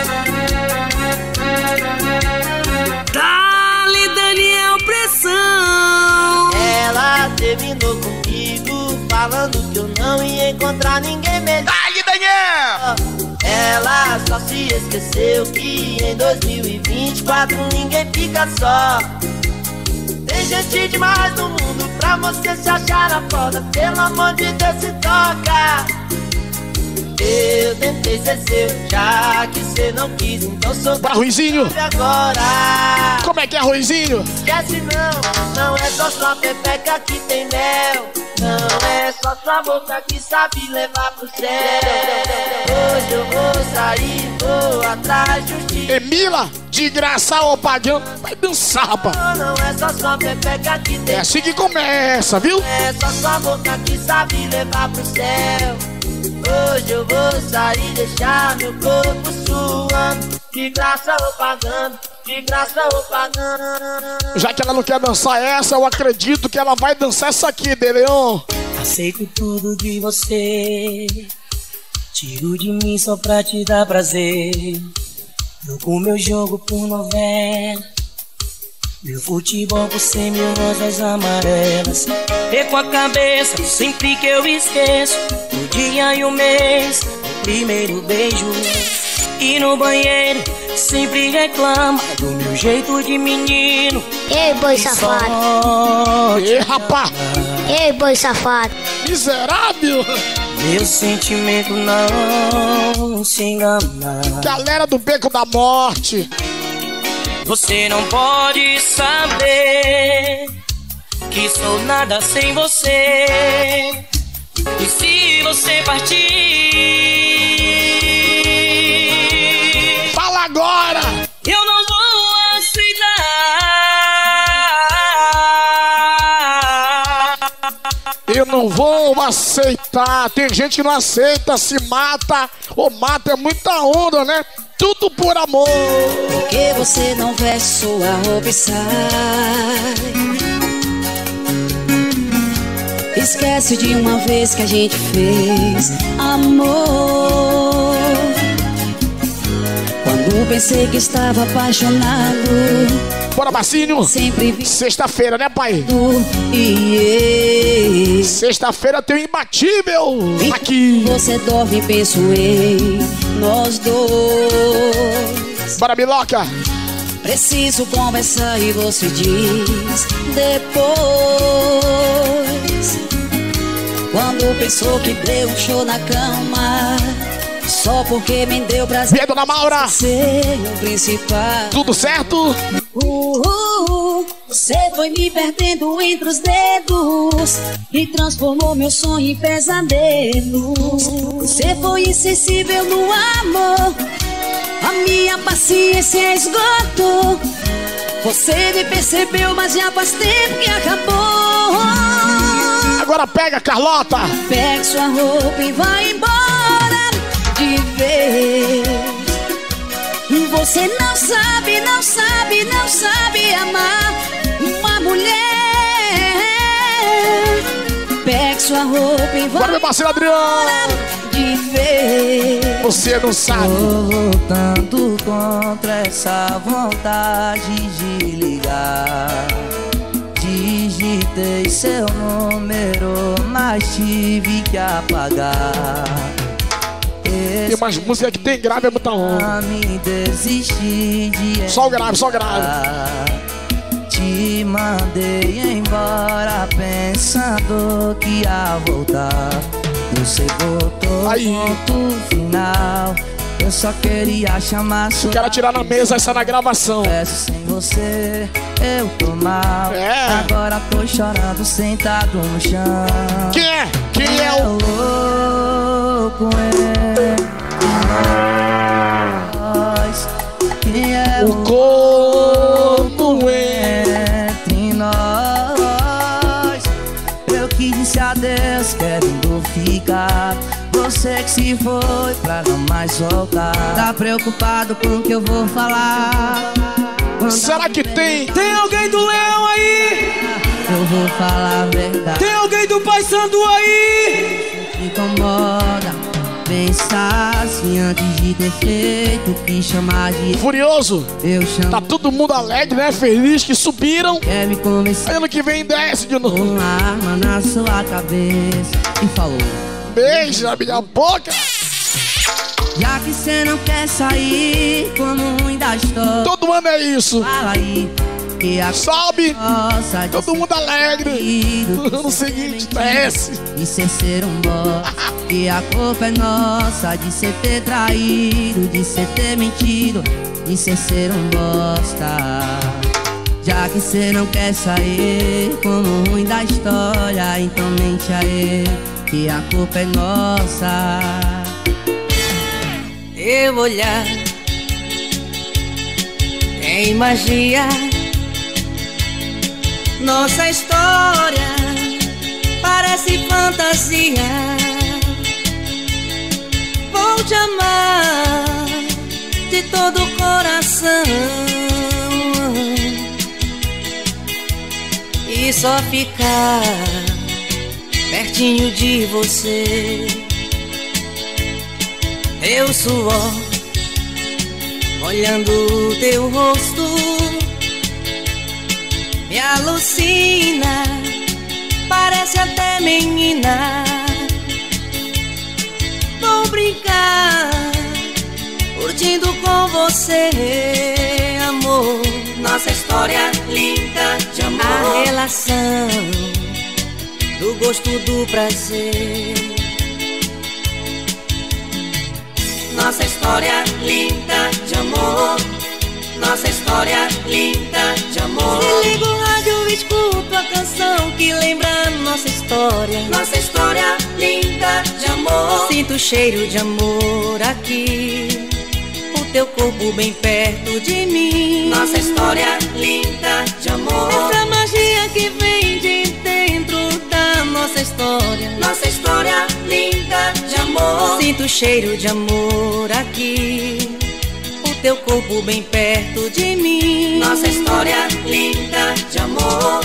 Dale, Daniel Pressão. Ela terminou comigo, falando que eu não ia encontrar ninguém melhor. Dale, Daniel! Ela só se esqueceu que em 2024 ninguém fica só. Tem gente demais no mundo pra você se achar a foda. Pelo amor de Deus, se toca. Eu tentei ser seu, já que cê não quis, então sou pra Ruizinho agora. Como é que é, Ruizinho? Esquece não é só sua pepeca que tem mel. Não é só sua boca que sabe levar pro céu. Hoje eu vou sair, vou atrás de um tiro. Emila, de graça ou pagando, vai dançar, rapaz. Não é só sua pepeca que tem. É assim que começa, viu? É só sua boca que sabe levar pro céu. Hoje eu vou sair, deixar meu corpo suando. De graça ou pagando, de graça ou pagando. Já que ela não quer dançar essa, eu acredito que ela vai dançar essa aqui, Deleon. Aceito tudo de você, tiro de mim só pra te dar prazer. Troco meu jogo por novela, meu futebol por 100 mil rosas amarelas. Perco a cabeça sempre que eu esqueço o dia e o mês, o primeiro beijo. E no banheiro sempre reclama do meu jeito de menino. Ei, boi safado. Ei, rapá. Ei, boi safado. Miserável. Meu sentimento não se engana. Galera do Beco da Morte. Você não pode saber que sou nada sem você. E se você partir, fala agora! Eu não vou aceitar. Eu não vou aceitar. Tem gente que não aceita, se mata. Ou mata é muita onda, né? Tudo por amor. Porque você não veste sua roupa e sai. Esquece de uma vez que a gente fez amor. Quando pensei que estava apaixonado. Bora, Marcinho. Sexta-feira, né, pai? Sexta-feira tem o imbatível aqui. Você dorme e penso em nós dois. Bora, Miloca. Preciso conversar e você diz depois. Quando pensou que deu um show na cama, só porque me deu prazer. E aí, dona Maura? O principal. Tudo certo? Você foi me perdendo entre os dedos e transformou meu sonho em pesadelo. Você foi insensível no amor, a minha paciência esgotou. Você me percebeu, mas já faz tempo que acabou. Agora pega, Carlota. Pega sua roupa e vai embora de vez. Você não sabe, não sabe, não sabe amar uma mulher. Pega sua roupa e vai. Bora, meu parceiro Adriano. De vez. Você não sabe. Tô lutando contra essa vontade de ligar. Digitei seu número, mas tive que apagar. Tem umas músicas que tem grave, é muita onda. Só o grave, só o grave. Te mandei embora pensando que ia voltar. Você voltou, ponto final. Eu só queria chamar sua. Quero tirar na mesa essa na gravação. Sem você eu tô mal. Agora tô chorando sentado no chão. Quem é? Quem é o louco? Quem é o corpo entre nós? Eu que disse adeus querendo ficar. Você que se foi pra não mais voltar. Tá preocupado com o que eu vou falar? Será que tem? Tem alguém do Leão aí? Eu vou falar a verdade. Tem alguém do Pai Sandu aí? Me incomoda pensar assim antes de ter feito o que chamar de Furioso. Eu chamo. Tá todo mundo alegre, né? Feliz que subiram. Quer me convencer? Ano que vem desce de novo. Uma arma na sua cabeça e falou: beija na minha boca. Já que cê não quer sair como ainda estou. Todo ano é isso. Fala aí que a sobe. Todo mundo alegre. No seguinte, desce. De ser um bosta. E a culpa é nossa de cê ter traído, de cê ter mentido, de cê ser um bosta. Já que cê não quer sair como ruim da história, então mente a ele que a culpa é nossa. Teu olhar tem magia. Nossa história parece fantasia. Vou te amar de todo o coração e só ficar pertinho de você. Teu suor olhando o teu rosto me alucina, parece até menina. Vou brincar, curtindo com você, amor. Nossa história linda de amor. A relação do gosto do prazer. Nossa história linda de amor. Nossa história linda de amor. Se ligo o rádio, escuto a canção que lembra nossa história. Nossa história linda de amor. Sinto o cheiro de amor aqui, o teu corpo bem perto de mim. Nossa história linda de amor. Essa magia que vem de dentro da nossa história. Nossa história linda de amor. Sinto o cheiro de amor aqui, o teu corpo bem perto de mim. Nossa história linda de amor.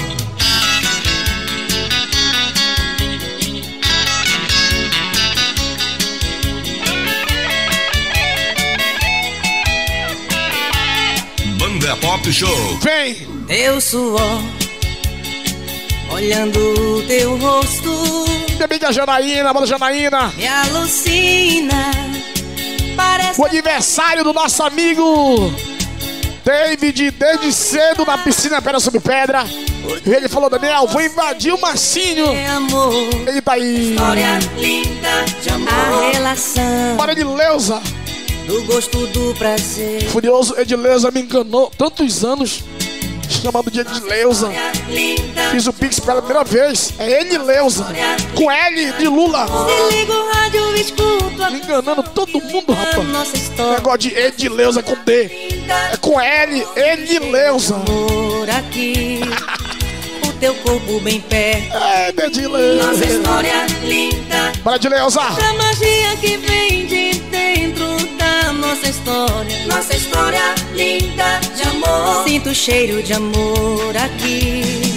Banda Pop Show. Vem! Teu suor olhando o teu rosto. Bebê da Janaína, banda Janaína. Me alucina, parece o aniversário do nosso amigo David, desde cedo na piscina Pedra sobre Pedra. E ele falou: Daniel, vou invadir o Marcinho. Ele tá aí. História linda de amor. A relação para Edileuza do gosto do prazer. Furioso, Edileuza me enganou tantos anos, chamado de Edileuza. Fiz o Pix pela primeira vez. É Edileuza, com L de Lula. Se liga o rádio, escuto a... me enganando todo mundo, rapaz. Nossa história. Negócio de Edileuza com D. É com L, Edileuza. Amor aqui, o teu corpo bem perto. É, Edileuza. Nossa história linda. Para Edileuza. Essa magia que vem de dentro da nossa história. Nossa história linda de amor. Sinto o cheiro de amor aqui.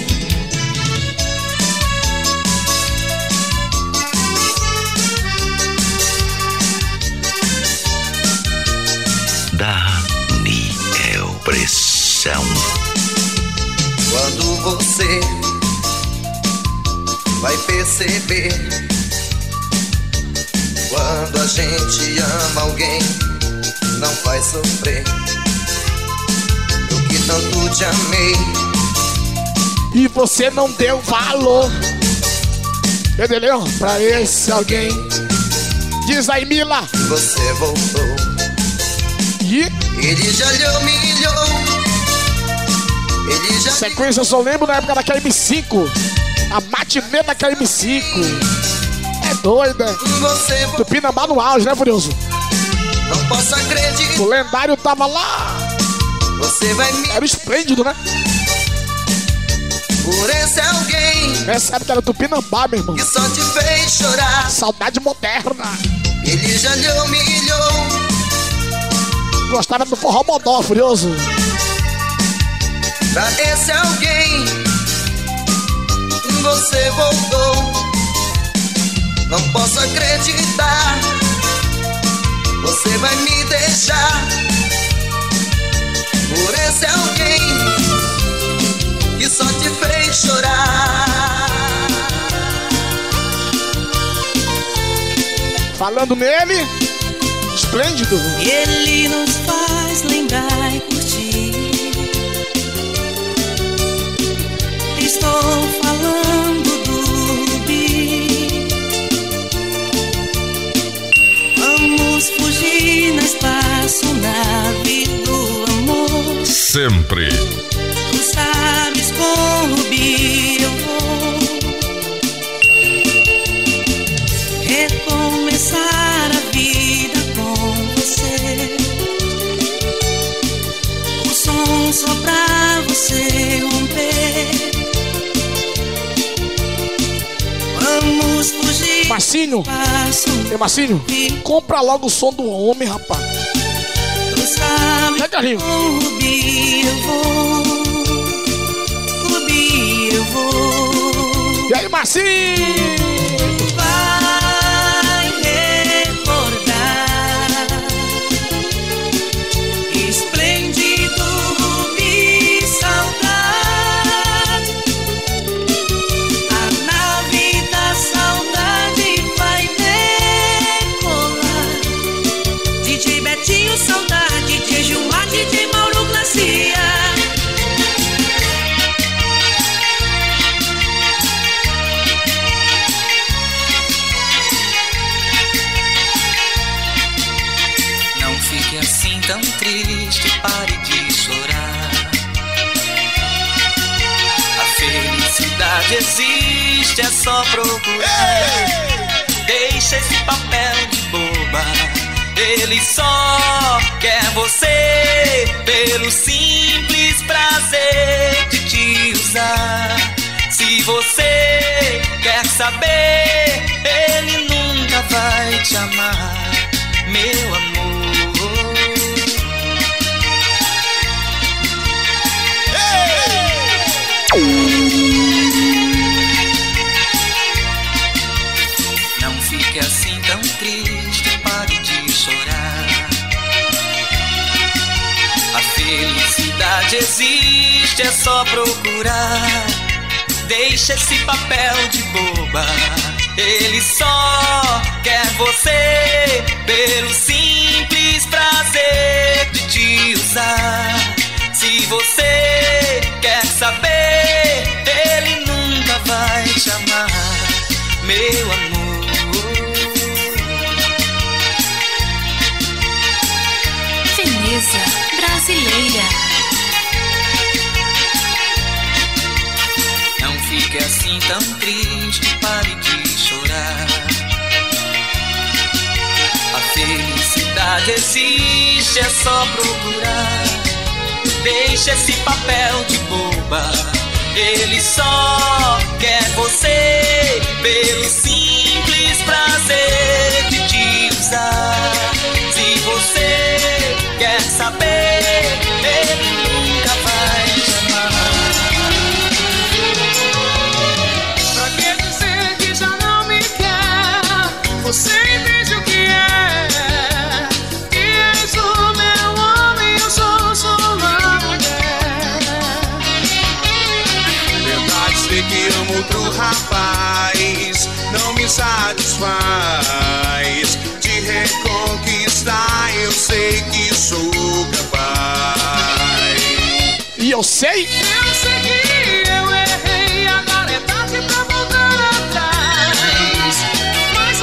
Daniel Pressão. Quando você vai perceber, quando a gente ama alguém, não faz sofrer. Eu que tanto te amei e você não deu valor, entendeu? Pra esse alguém. Diz aí, Mila. Você voltou Ele já lhe humilhou. Ele já... Sequência, eu só lembro na época da KM5. A matinê da KM5. É doida. Tupinambá no auge, né, Furioso? Não posso acreditar. O lendário tava lá. Você vai me... Era o esplêndido, né? Por esse alguém. Nessa época era Tupinambá, meu irmão. Que só te fez chorar. Saudade moderna. Ele já lhe humilhou. Gostava do forró bodó, Furioso. Pra esse alguém você voltou. Não posso acreditar. Você vai me deixar. Por esse alguém que só te fez chorar. Falando nele, esplêndido. Ele nos faz lembrar e curtir. Estou falando do Rubi. Vamos fugir no espaço-nave do amor. Sempre. Tu sabes, com o Rubi eu vou recomeçar a vida com você. O som só pra você romper. Vamos fugir. Marcinho, Marcinho, compra logo o som do homem, rapaz. Tu sabes, vai, Carlinho. com Rubi eu vou. Rubi eu vou. E aí, Marcinho? Pare de chorar. A felicidade existe, é só procurar. Deixa esse papel de boba. Ele só quer você pelo simples prazer de te usar. Se você quer saber, ele nunca vai te amar, meu amor. Não fique assim tão triste, pare de chorar. A felicidade existe, é só procurar. Deixa esse papel de boba. Ele só quer você pelo simples prazer de te usar. Se você quer saber, ele nunca vai te amar, meu amor. Fineza brasileira. Não fique assim tão triste, pare de chorar. A felicidade existe, é só procurar. Deixa esse papel de boba. Ele só quer você pelo simples prazer de te usar. Se você quer saber, ele nunca vai te amar. Pra que dizer que já não me quer? Você entende o que é? Que és o meu homem, eu sou sua mulher. Verdade, sei que amo outro rapaz, não me satisfaz. De reconquistar, eu sei que sou capaz. E eu sei? Eu sei que eu errei, agora é tarde pra voltar atrás. Mas a cada dia te quero sempre mais.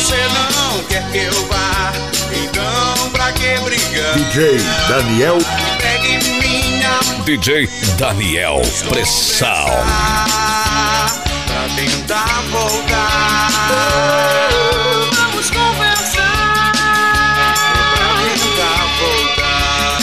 você não quer que eu vá, então pra que brigar? DJ Daniel. Pegue minha DJ Daniel Pressão. Pra tentar voltar. Vamos conversar. Pra tentar voltar.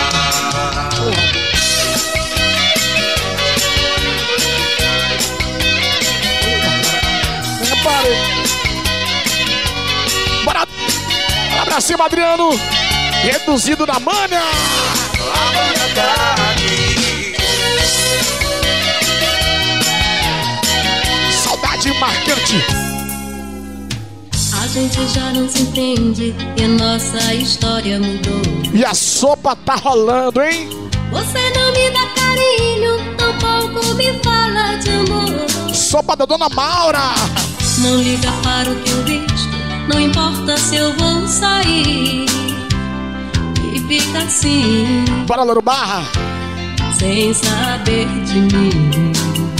Bora pra cima, Adriano. Reduzido na manha. A manha tá aqui. Saudade marcante. A gente já não se entende e a nossa história mudou. E a sopa tá rolando, hein? Você não me dá carinho, tampouco me fala de amor. Sopa da Dona Maura. Não liga para o que eu visto, não importa se eu vou sair. E fica assim. Bora, Louro Barra. Sem saber de mim.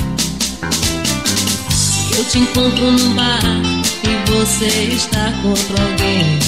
Se eu te encontro num bar e você está com outro alguém,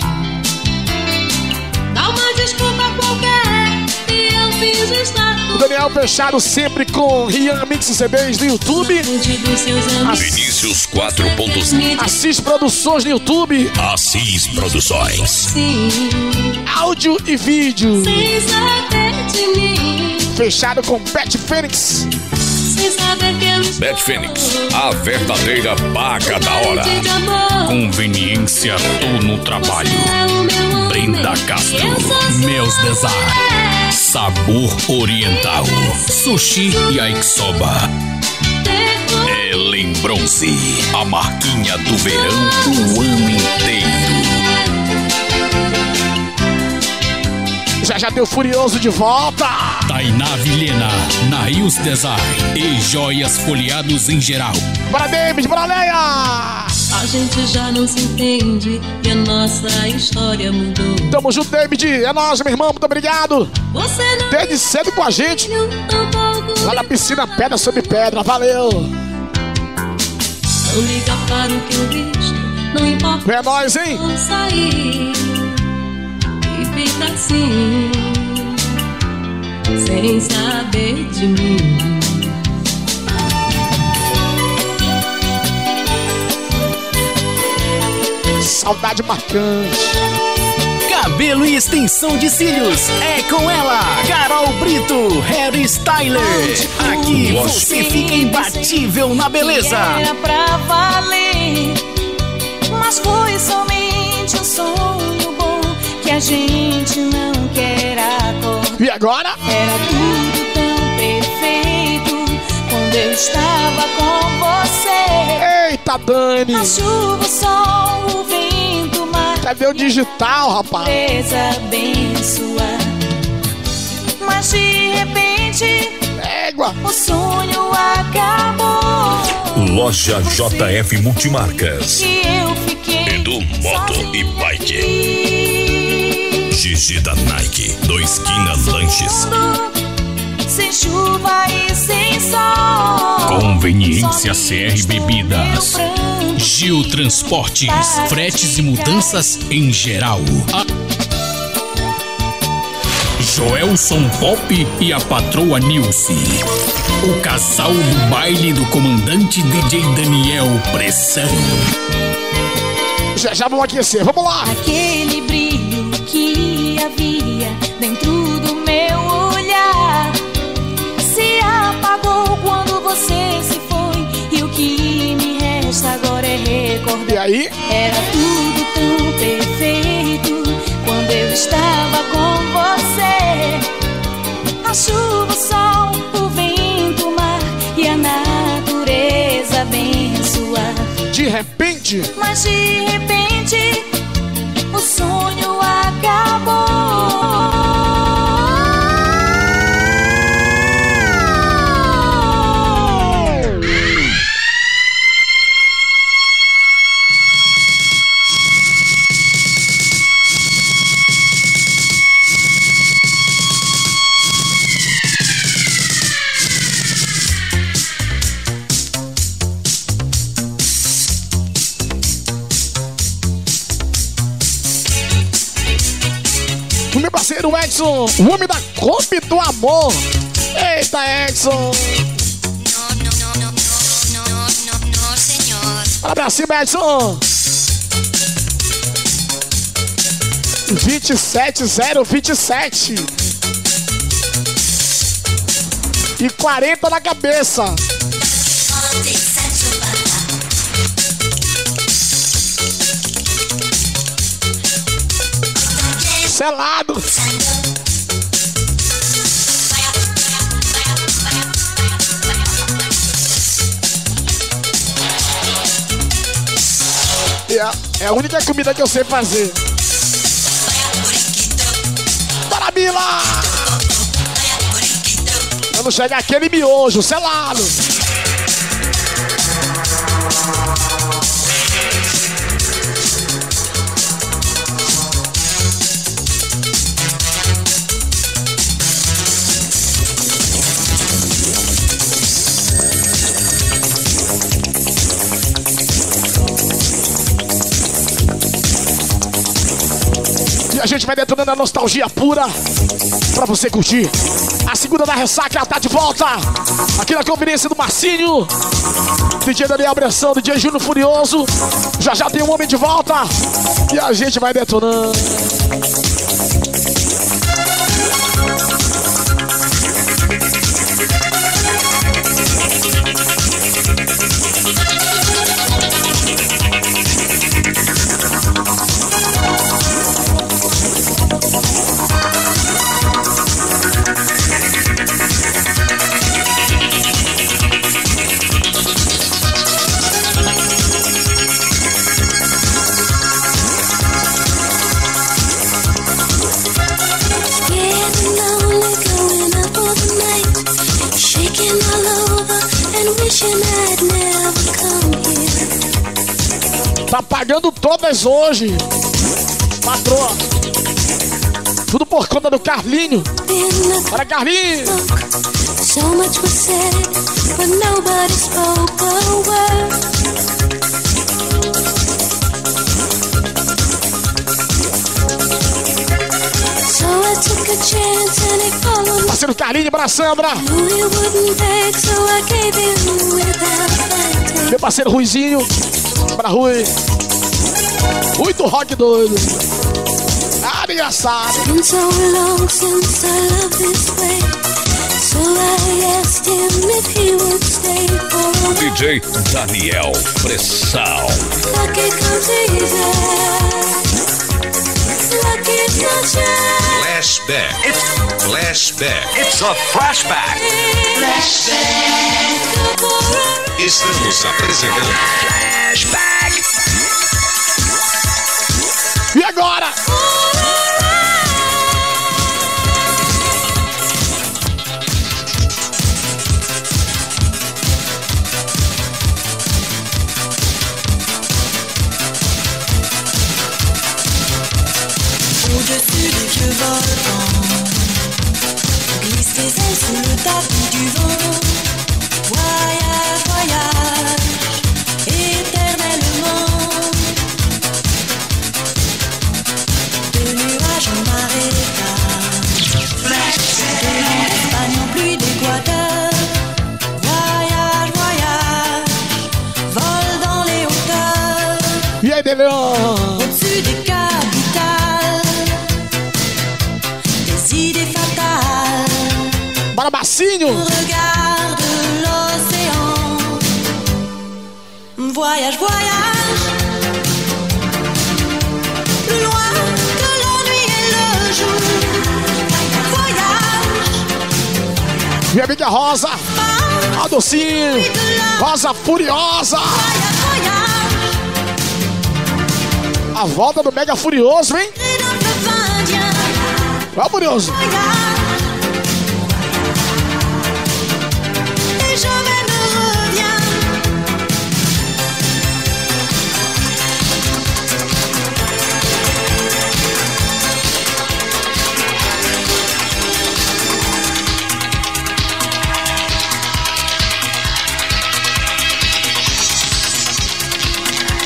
dá uma desculpa qualquer e eu finjo estar com o Daniel fechado sempre com Rian Mix CDs no YouTube. Vinícius 4.0. Assis Produções no YouTube. Assis Produções. Sim. Áudio e vídeo. Sem saber de mim. Fechado com Beth Fênix. Sem saber que eu estou. Beth Fênix, a verdadeira paga da hora. Conveniência, tô no trabalho. Brenda Castro, meus design. Sabor oriental. Sushi e Yakisoba. Ellen Bronze, a marquinha do verão o ano inteiro. Já deu Furioso de volta. Tainá Vilhena, Nails Design e joias folheados em geral. Bora, David, bora, Leia! A gente já não se entende e a nossa história mudou. Tamo junto, David. É nóis, meu irmão. Muito obrigado. Você não desde cedo com a gente. Lá na piscina, pedra sobre pedra. Valeu. Não liga para o que eu visto, não importa. É nóis, hein? Vou sair e fica assim, sem saber de mim. Saudade marcante. Cabelo e extensão de cílios é com ela, Carol Brito, Hair Styler. Aqui você fica imbatível na beleza. Era pra valer, mas foi somente um sonho bom que a gente não quer acordar. E agora? Era tudo tão perfeito quando eu estava com você. Eita, Dani! A chuva, o sol, o vento, o mar. Cadê o digital, rapaz? Abençoar. Mas de repente, o sonho acabou. Loja JF Multimarcas. E eu fiquei Edu Moto e Bike. Gigi da Nike, do Esquina Lanches. Sem chuva e sem sol. Conveniência CR Bebidas. Gil Transportes, fretes e mudanças em geral. Joelson Pop e a patroa Nilce. O casal do baile do comandante DJ Daniel Pressão. Já vamos aquecer, vamos lá! Aquele brilho que havia dentro do meu olhar se apagou quando você se foi. E o que me resta agora é recordar. E aí? Era tudo tão perfeito quando eu estava com você. A chuva, o sol, o vento, o mar e a natureza abençoar. De repente, mas de repente, o sonho acabou. parceiro Edson, o homem da Kombi do Amor. Eita, Edson. Fala pra cima, Edson. 27027 e 40 na cabeça. Selado. É a única comida que eu sei fazer. Bora, Mila! Quando chega aquele miojo, selado. E a gente vai detonando a nostalgia pura pra você curtir. A segunda da ressaca, ela tá de volta. Aqui na conferência do Marcinho, DJ Daniel Pressão, DJ Júnior Furioso. Já já tem um homem de volta. E a gente vai detonando. Tá pagando todas hoje, patroa. Tudo por conta do Carlinho. Para Carlinho. So much was said, but nobody spoke a word. So I took a chance and it followed. Parceiro Carlinho para Sandra. Meu parceiro Ruizinho. Pra Rui. Muito rock doido. Ah, engraçado. DJ Daniel Pressão. Flashback. Flashback. It's a flashback. Flashback. Estamos apresentando Flashback. E agora? Au-dessus des vieux volcans glissent tes ailes sous le tapis du vent. Voyage, voyage, éternellement. De nuages en marécage, de l'Espagne en pluie d'Équateur. Voyage, voyage, vol dans les hauteurs. Yeah, au-dessus des capitales, des idées fatales. Para Marcinho. Regarde l'océan. Voyage, voyage, plus loin que la nuit et le jour. Voyage. Minha amiga Rosa. A docinho. Rosa Furiosa. A volta do Mega Furioso, hein? Vai, Furioso. Et jamais ne reviens.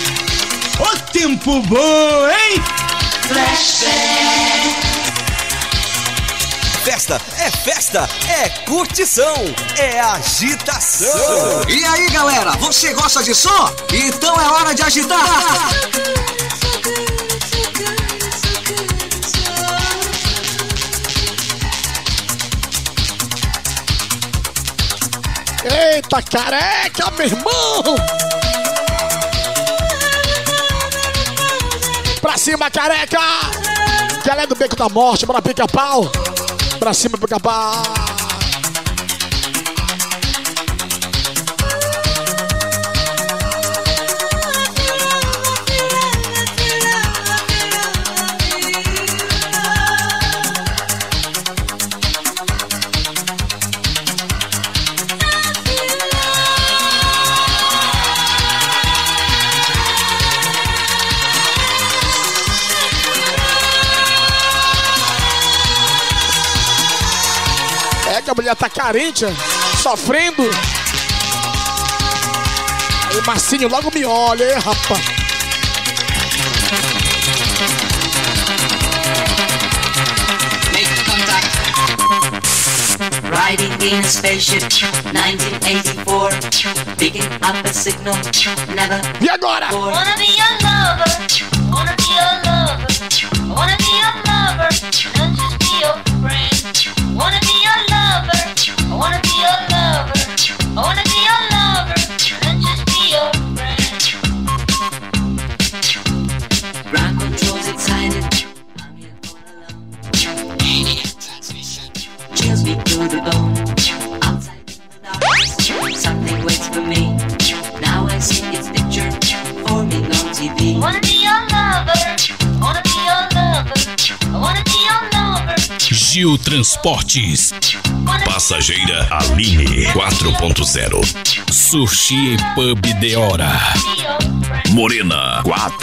Ô tempo bom, hein? Flashback. festa, é curtição, é agitação. E aí, galera, você gosta de som? Então é hora de agitar. Eita, careca, meu irmão! Pra cima, careca! Que ela é do Beco da Morte, bora pica-pau! Pra cima, pica-pau! A mulher tá carente, sofrendo. Aí Marcinho logo me olha, hein, rapaz. Make contact. Riding in a spaceship, 1984. Picking up a signal, never. E agora? Wanna be your lover, wanna be your lover, wanna be your lover, not just be your friend. Wanna be your lover, I wanna be your lover, I wanna be your lover, and just be your friend. Ground controls excited, I'm here all alone. Alien transmission, chills me to the bone. Outside in the darkness, something waits for me. Now I see its picture, forming on TV. Wanna be your lover, wanna be your lover, I wanna be your lover. Gil Transportes. Passageira Aline 4.0. Sushi e Pub de Hora. Morena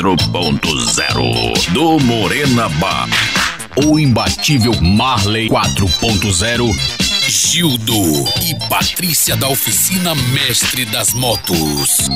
4.0. Do Morena Bar. O imbatível Marley 4.0. Gildo e Patrícia da Oficina Mestre das Motos.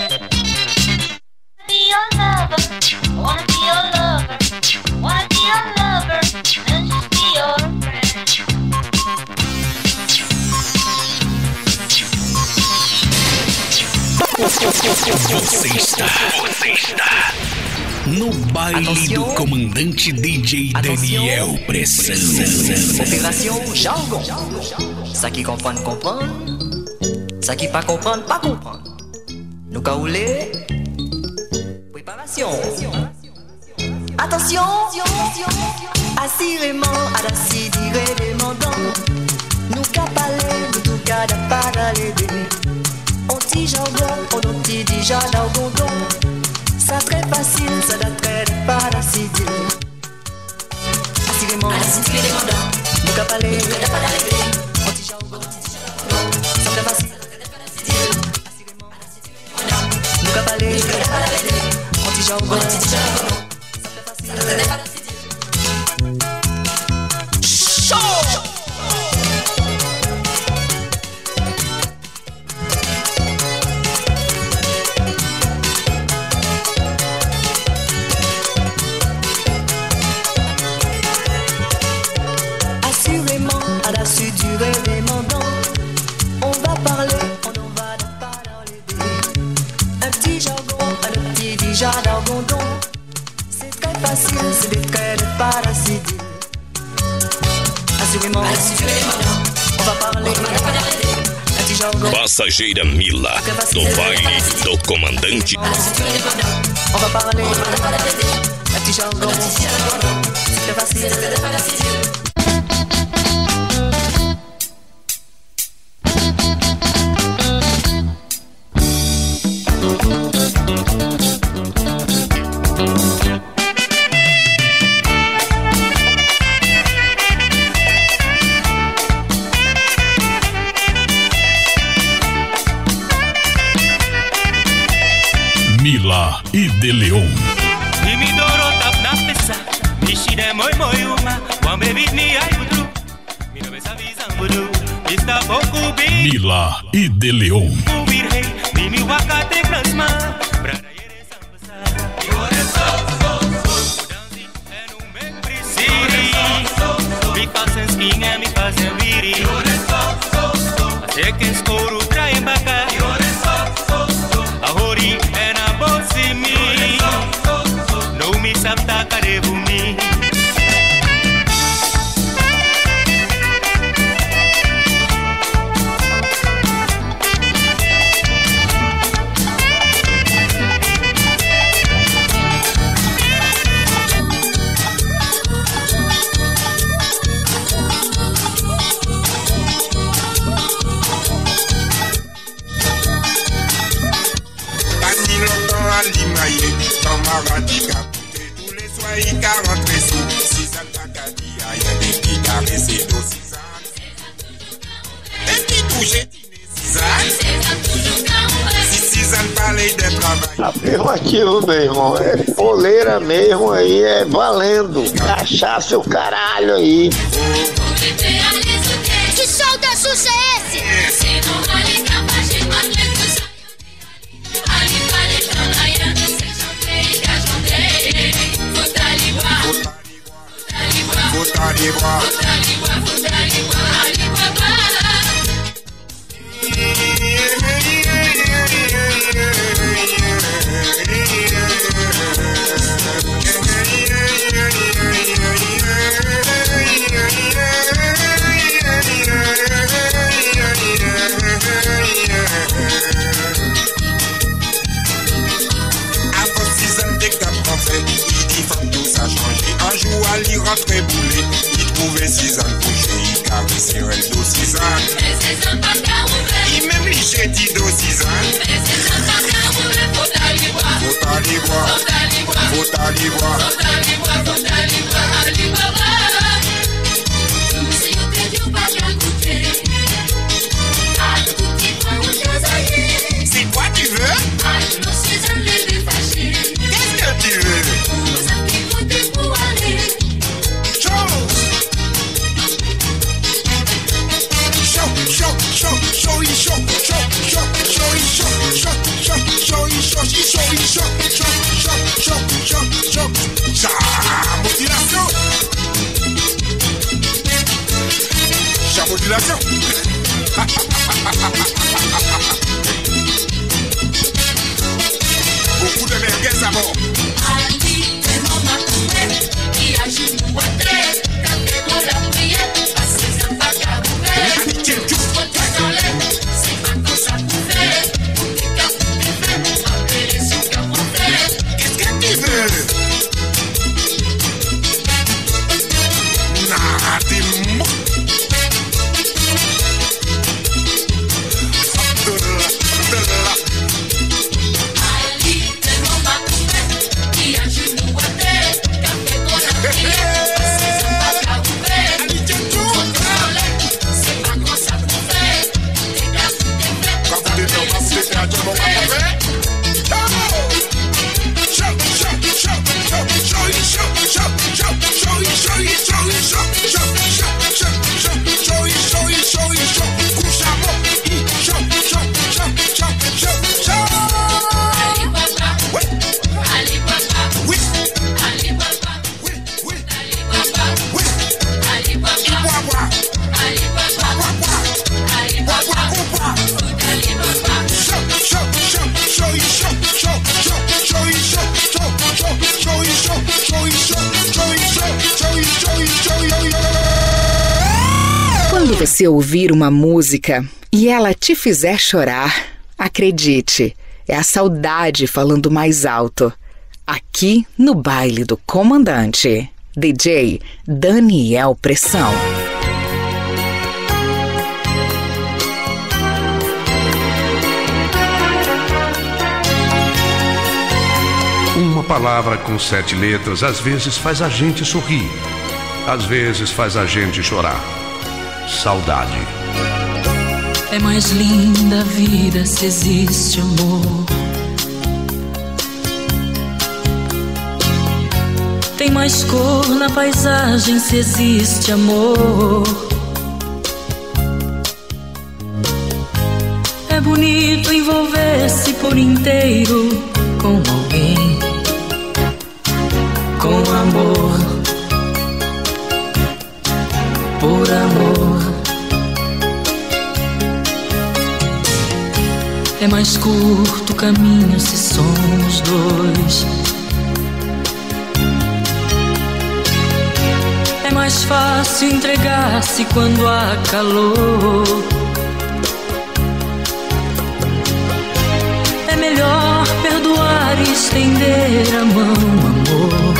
Você está no baile do comandante DJ Daniel Pressão. Opération Jargon. Ça qui comprend, comprend. Ça qui pas comprendre, pas comprendre. Nous caoulés. Préparation. Attention. Assurément, à la sidire des mandants. Nous capalés, nous tout cas pas l'aider. On dit jargon, on dit déjà jargon. Ça très facile, ça daterait de pas la sidire. Assurément, à la sidire des mandants. Nous capalés, nous pas l'aider. On dit jargon, ça très facile. Nous capalés, nous pas l'aider. On dit jargon, ça très facile. Passageira Mila, do baile do comandante. On va parler, un petit jargon, c'est facile. Mila e De Leon. Mila e De Leon. passam esquinha me fazem vir. Até que escuro traem bacá. A hori é na bolsa de mim. Não me sabe tacar de bumi. Tous les soirs il 40 sous 6 ans Takadia, y'a des petits caressés d'eau 6 ans. Des petits touchés 6 ans. Si 6 ans parlei de trabalho. Afirmativo, meu irmão. É foleira mesmo aí, é valendo. Cachaça o caralho aí. Que show da Xuxa é esse? Il rentrait bouler, il trouvait 6 ans couché, il caressait elle d'eau 6 ans. Il même lui j'ai dit d'eau 6 ans. Faut aller voir, faut aller voir. C'est quoi tu veux? Qu'est-ce que tu veux? Modulation. Beaucoup de merguez à bord. Quando você ouvir uma música e ela te fizer chorar, acredite, é a saudade falando mais alto. Aqui no Baile do Comandante, DJ Daniel Pressão. Uma palavra com 7 letras às vezes faz a gente sorrir, às vezes faz a gente chorar. Saudade. É mais linda a vida se existe amor. Tem mais cor na paisagem se existe amor. É bonito envolver-se por inteiro com alguém, com amor. É mais curto o caminho se somos dois. É mais fácil entregar-se quando há calor. É melhor perdoar e estender a mão, amor.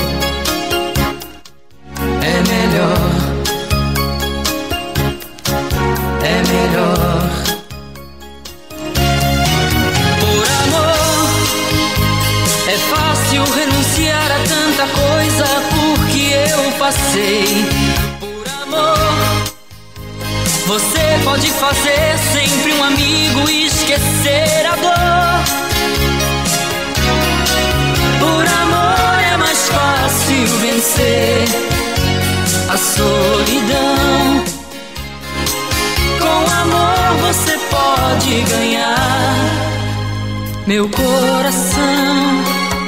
É melhor. É melhor. Por amor, é fácil renunciar a tanta coisa porque eu passei. Por amor, você pode fazer sempre um amigo e esquecer a dor. Por amor é mais fácil vencer a solidão. Com amor você pode ganhar meu coração.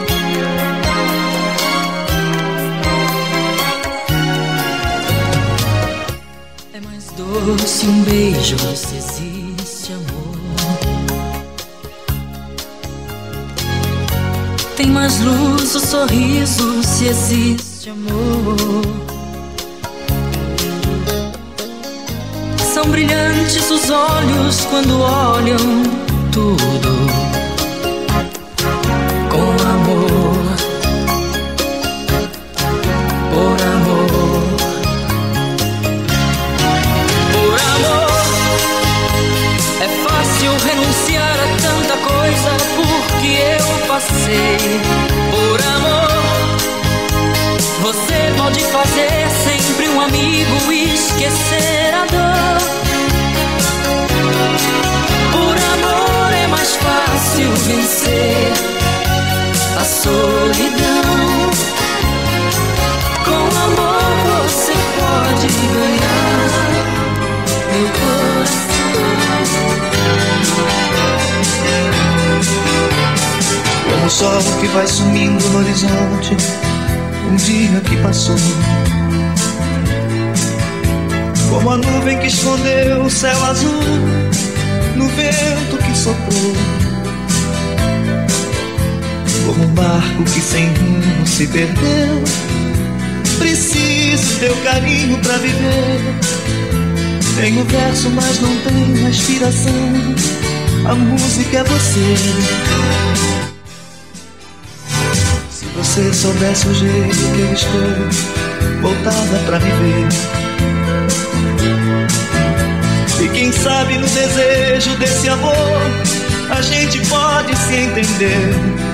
É mais doce um beijo se existe amor. Tem mais luz o sorriso se existe amor. São brilhantes os olhos quando olham tudo com amor. Por amor. Por amor, é fácil renunciar a tanta coisa porque eu passei. Por amor, você pode fazer sempre um amigo e esquecer a dor. Por amor é mais fácil vencer a solidão. Com amor você pode ganhar meu Como o sol que vai sumindo no horizonte, um dia que passou. Como a nuvem que escondeu o céu azul no vento que soprou. Como um barco que sem rumo se perdeu. Preciso teu carinho pra viver. Tenho verso, mas não tenho inspiração. A música é você. Se você soubesse o jeito que eu estou, voltava pra me ver. E quem sabe no desejo desse amor a gente pode se entender.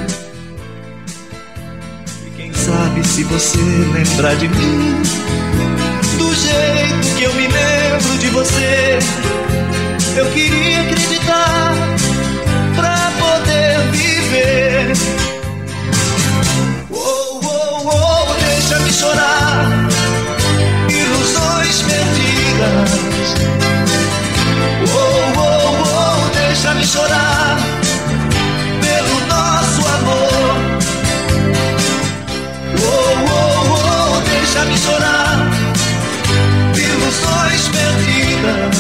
E quem sabe se você lembrar de mim, do jeito que eu me lembro de você. Eu queria acreditar pra poder viver. Oh, oh, oh, deixa-me chorar, ilusões perdidas. Oh, oh, oh, deixa-me chorar pelo nosso amor. Oh, oh, oh, deixa-me chorar, ilusões perdidas.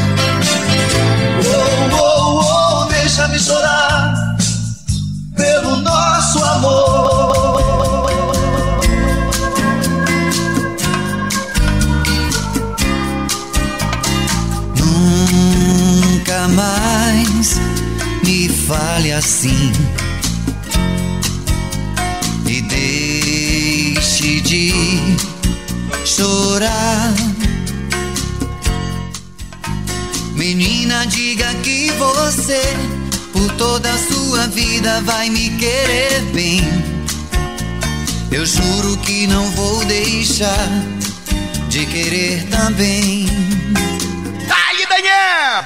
Oh, oh, oh, deixa-me chorar pelo nosso amor. Nunca mais me fale assim e deixe de chorar. Menina, diga que você por toda a sua vida vai me querer bem. Eu juro que não vou deixar de querer também. Aí, Daniel!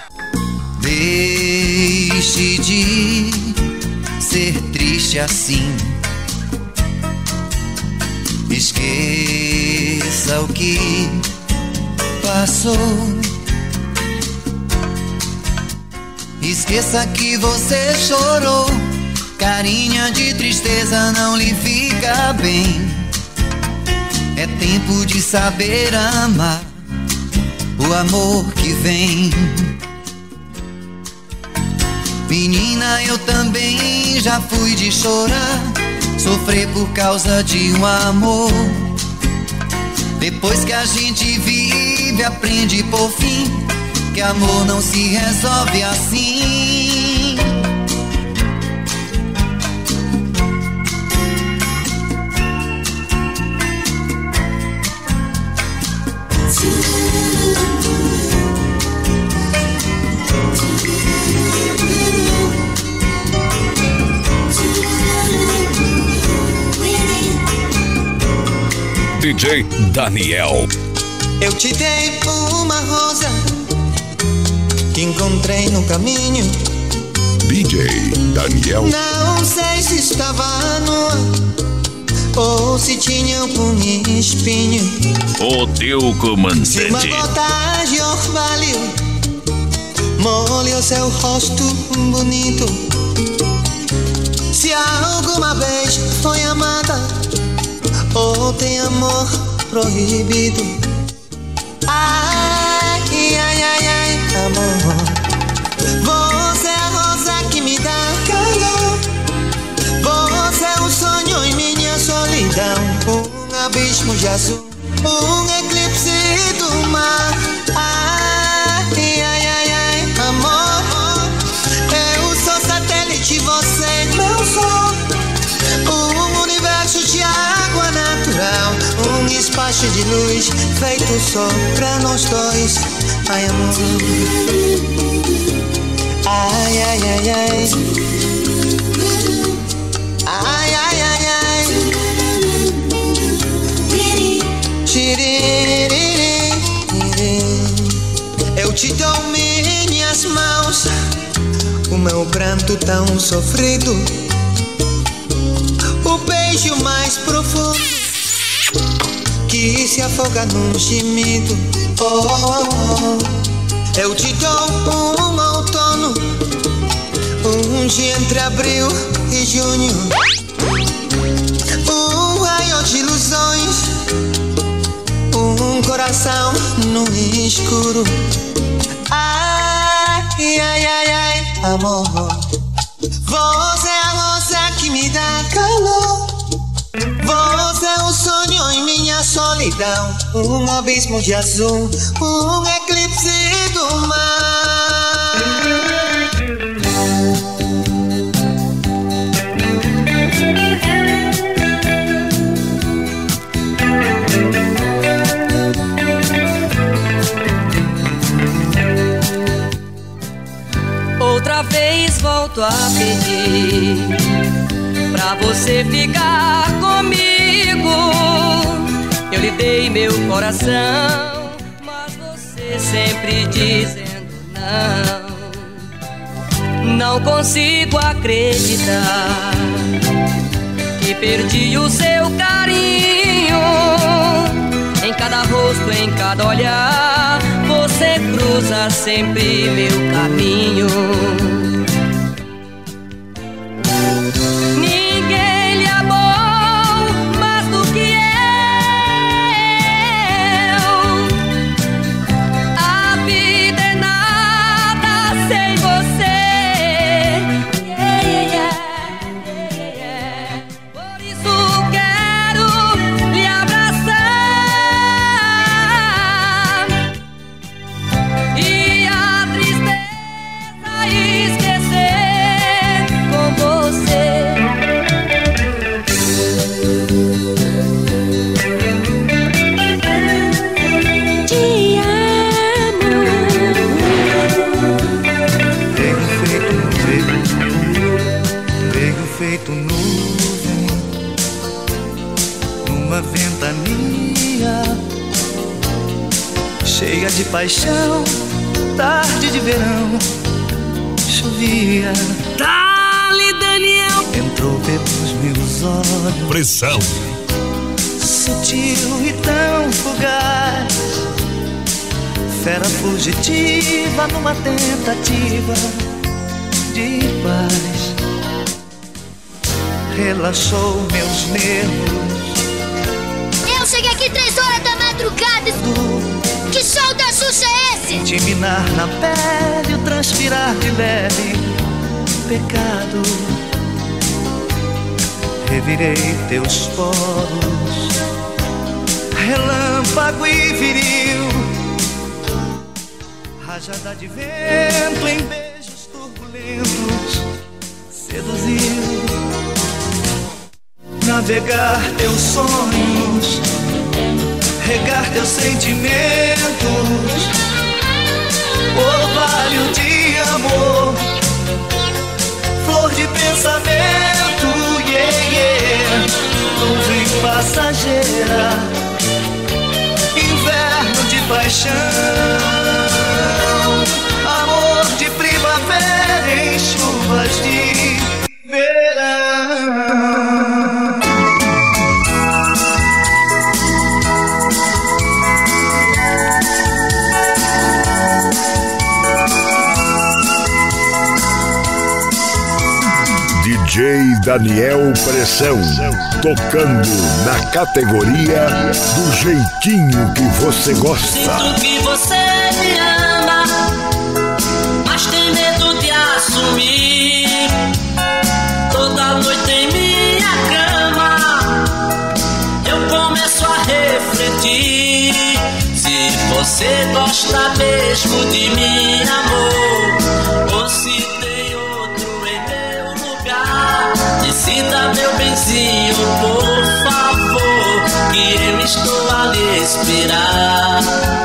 Deixe de ser triste assim. Esqueça o que passou. Esqueça que você chorou. Carinha de tristeza não lhe fica bem. É tempo de saber amar, o amor que vem. Menina, eu também já fui de chorar, sofrer por causa de um amor. Depois que a gente vive, aprende por fim que amor não se resolve assim. DJ Daniel. Eu te dei uma rosa que encontrei no caminho. DJ Daniel. Não sei se estava nua ou se tinha um espinho. O teu comandante. Se uma gota de orvalho molhou seu rosto bonito, se alguma vez foi amada ou tem amor proibido. Ai, ai, ai, ai, amor, você é a rosa que me dá calor. Você é um sonho em minha solidão, um abismo de azul, um eclipse do mar. Ai, ai, ai, ai, amor, eu sou satélite, você meu sol, um universo de água natural, um espaço de luz feito só pra nós dois. Ai, amor, ai, ai, ai, ai, ai, ai, ai, ai, tiriri, eu te dou minhas mãos, o meu pranto tão sofrido, o beijo mais profundo que se afoga num gemido. Oh, oh, oh. Eu te dou um outono, um dia entre abril e junho, um raio de ilusões, um coração no escuro. Ai, ai, ai, ai, amor, você é a rosa que me dá calor. Você é um sonho em minha solidão, um abismo de azul, um eclipse do mar. Outra vez volto a pedir pra você ficar comigo. Eu lhe dei meu coração, mas você sempre dizendo não. Não consigo acreditar que perdi o seu carinho. Em cada rosto, em cada olhar, você cruza sempre meu caminho. Cheia de paixão, tarde de verão, chovia. Dale, Daniel! Entrou pelos meus olhos. Pressão. Sutil e tão fugaz, fera fugitiva numa tentativa de paz. Relaxou meus nervos. Eu cheguei aqui 3 horas da madrugada. Que show da Xuxa é esse? Intiminar na pele, o transpirar de leve pecado, revirei teus poros, relâmpago e viril, rajada de vento em beijos turbulentos, seduziu. Navegar teus sonhos, regar teus sentimentos, orvalho de amor, flor de pensamento, yeah, yeah. Nuvem passageira, inverno de paixão, amor de primavera em chuvas de verão. DJ Daniel Pressão, tocando na categoria do jeitinho que você gosta. Sinto que você me ama, mas tem medo de assumir. Toda noite em minha cama eu começo a refletir. Se você gosta mesmo de mim, amor, ou se tem outro em meu lugar, decida, meu benzinho, por favor, que eu estou a lhe esperar.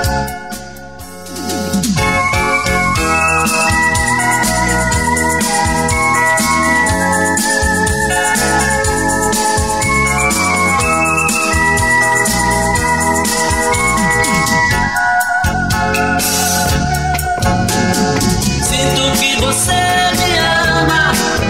Sinto que você me ama.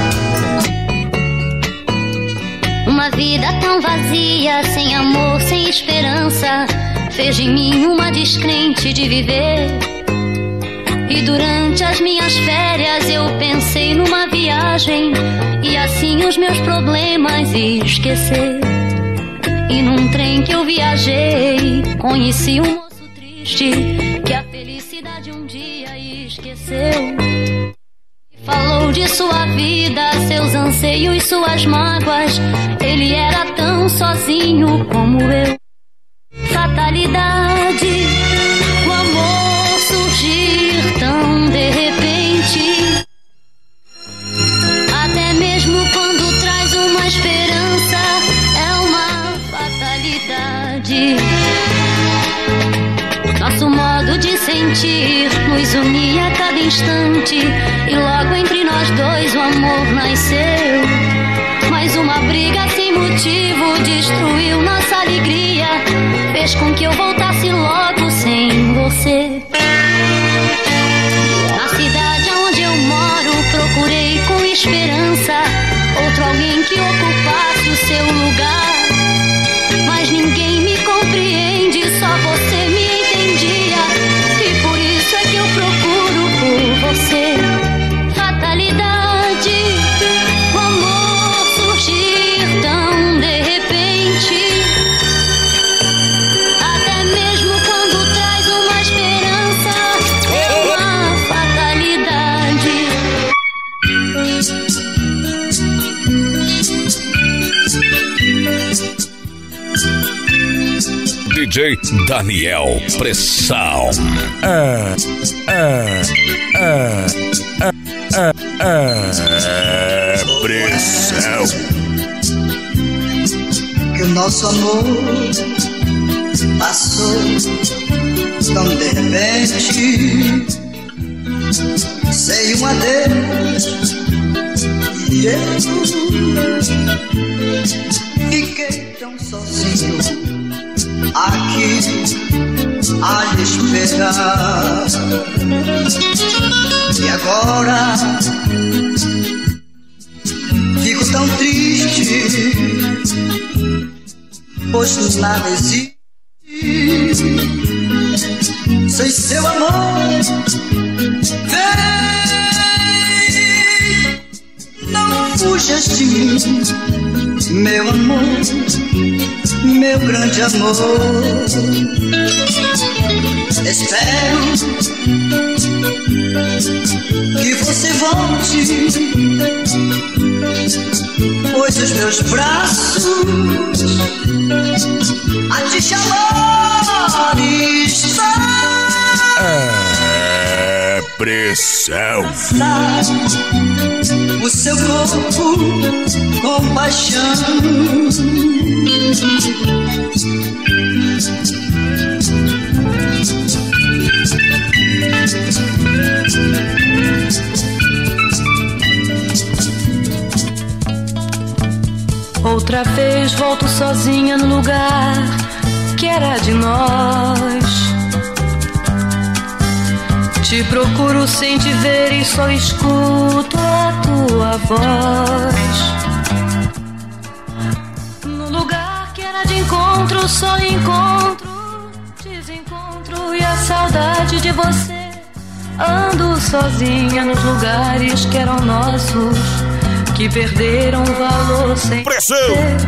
Uma vida tão vazia, sem amor, sem esperança, fez de mim uma descrente de viver. E durante as minhas férias eu pensei numa viagem e assim os meus problemas esquecer. E num trem que eu viajei, conheci um moço triste que a felicidade um dia esqueceu. Falou de sua vida, seus anseios, suas mágoas. Ele era tão sozinho como eu. Fatalidade, o amor surgir tão de repente. Até mesmo quando traz uma esperança, é uma fatalidade. Nosso modo de sentir nos unia a cada instante, e logo entre nós dois o amor nasceu. Mas uma briga sem motivo destruiu nossa alegria, fez com que eu voltasse logo sem você. Na cidade onde eu moro procurei com esperança outro alguém que ocupasse o seu lugar, mas ninguém me compreende, só você me entendia, e por isso é que eu procuro por você. Fatalidade, o amor surgir tão de repente. Até mesmo quando traz uma esperança, é uma fatalidade. DJ Daniel Pressão. Pressão. Que o nosso amor passou tão de repente, sem um adeus, e eu fiquei tão sozinho aqui a lhe esperar. E agora fico tão triste, pois nada existe sem seu amor. Vem, não fujas de mim, meu amor, meu grande amor. Espero que você volte, pois os meus braços a te chamar estão. É pressão. O seu corpo com paixão. Outra vez volto sozinha no lugar que era de nós. Te procuro sem te ver e só escuto a tua voz. No lugar que era de encontro, só encontro desencontro e a saudade de você. Ando sozinha nos lugares que eram nossos, que perderam valor sem pressão.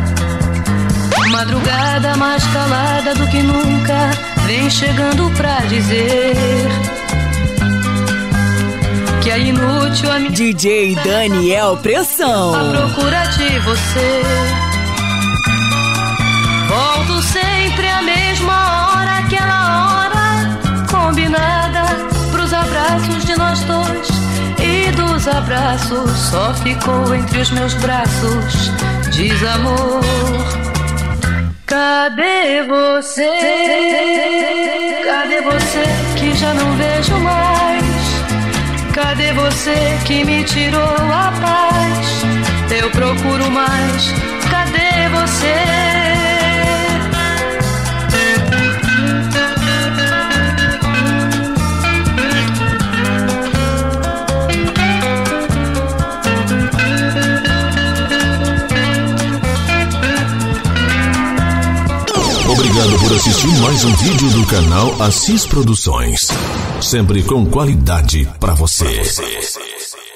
Madrugada mais calada do que nunca vem chegando pra dizer que é inútil a minha DJ Daniel Pressão. a procura de você. Volto sempre à mesma hora, aquela hora combinada pros abraços de nós dois. E dos abraços só ficou entre os meus braços desamor. Cadê você? Cadê você que já não vejo mais? Cadê você que me tirou a paz? Eu procuro mais. Cadê você? Obrigado por assistir mais um vídeo do canal Assis Produções. Sempre com qualidade para você.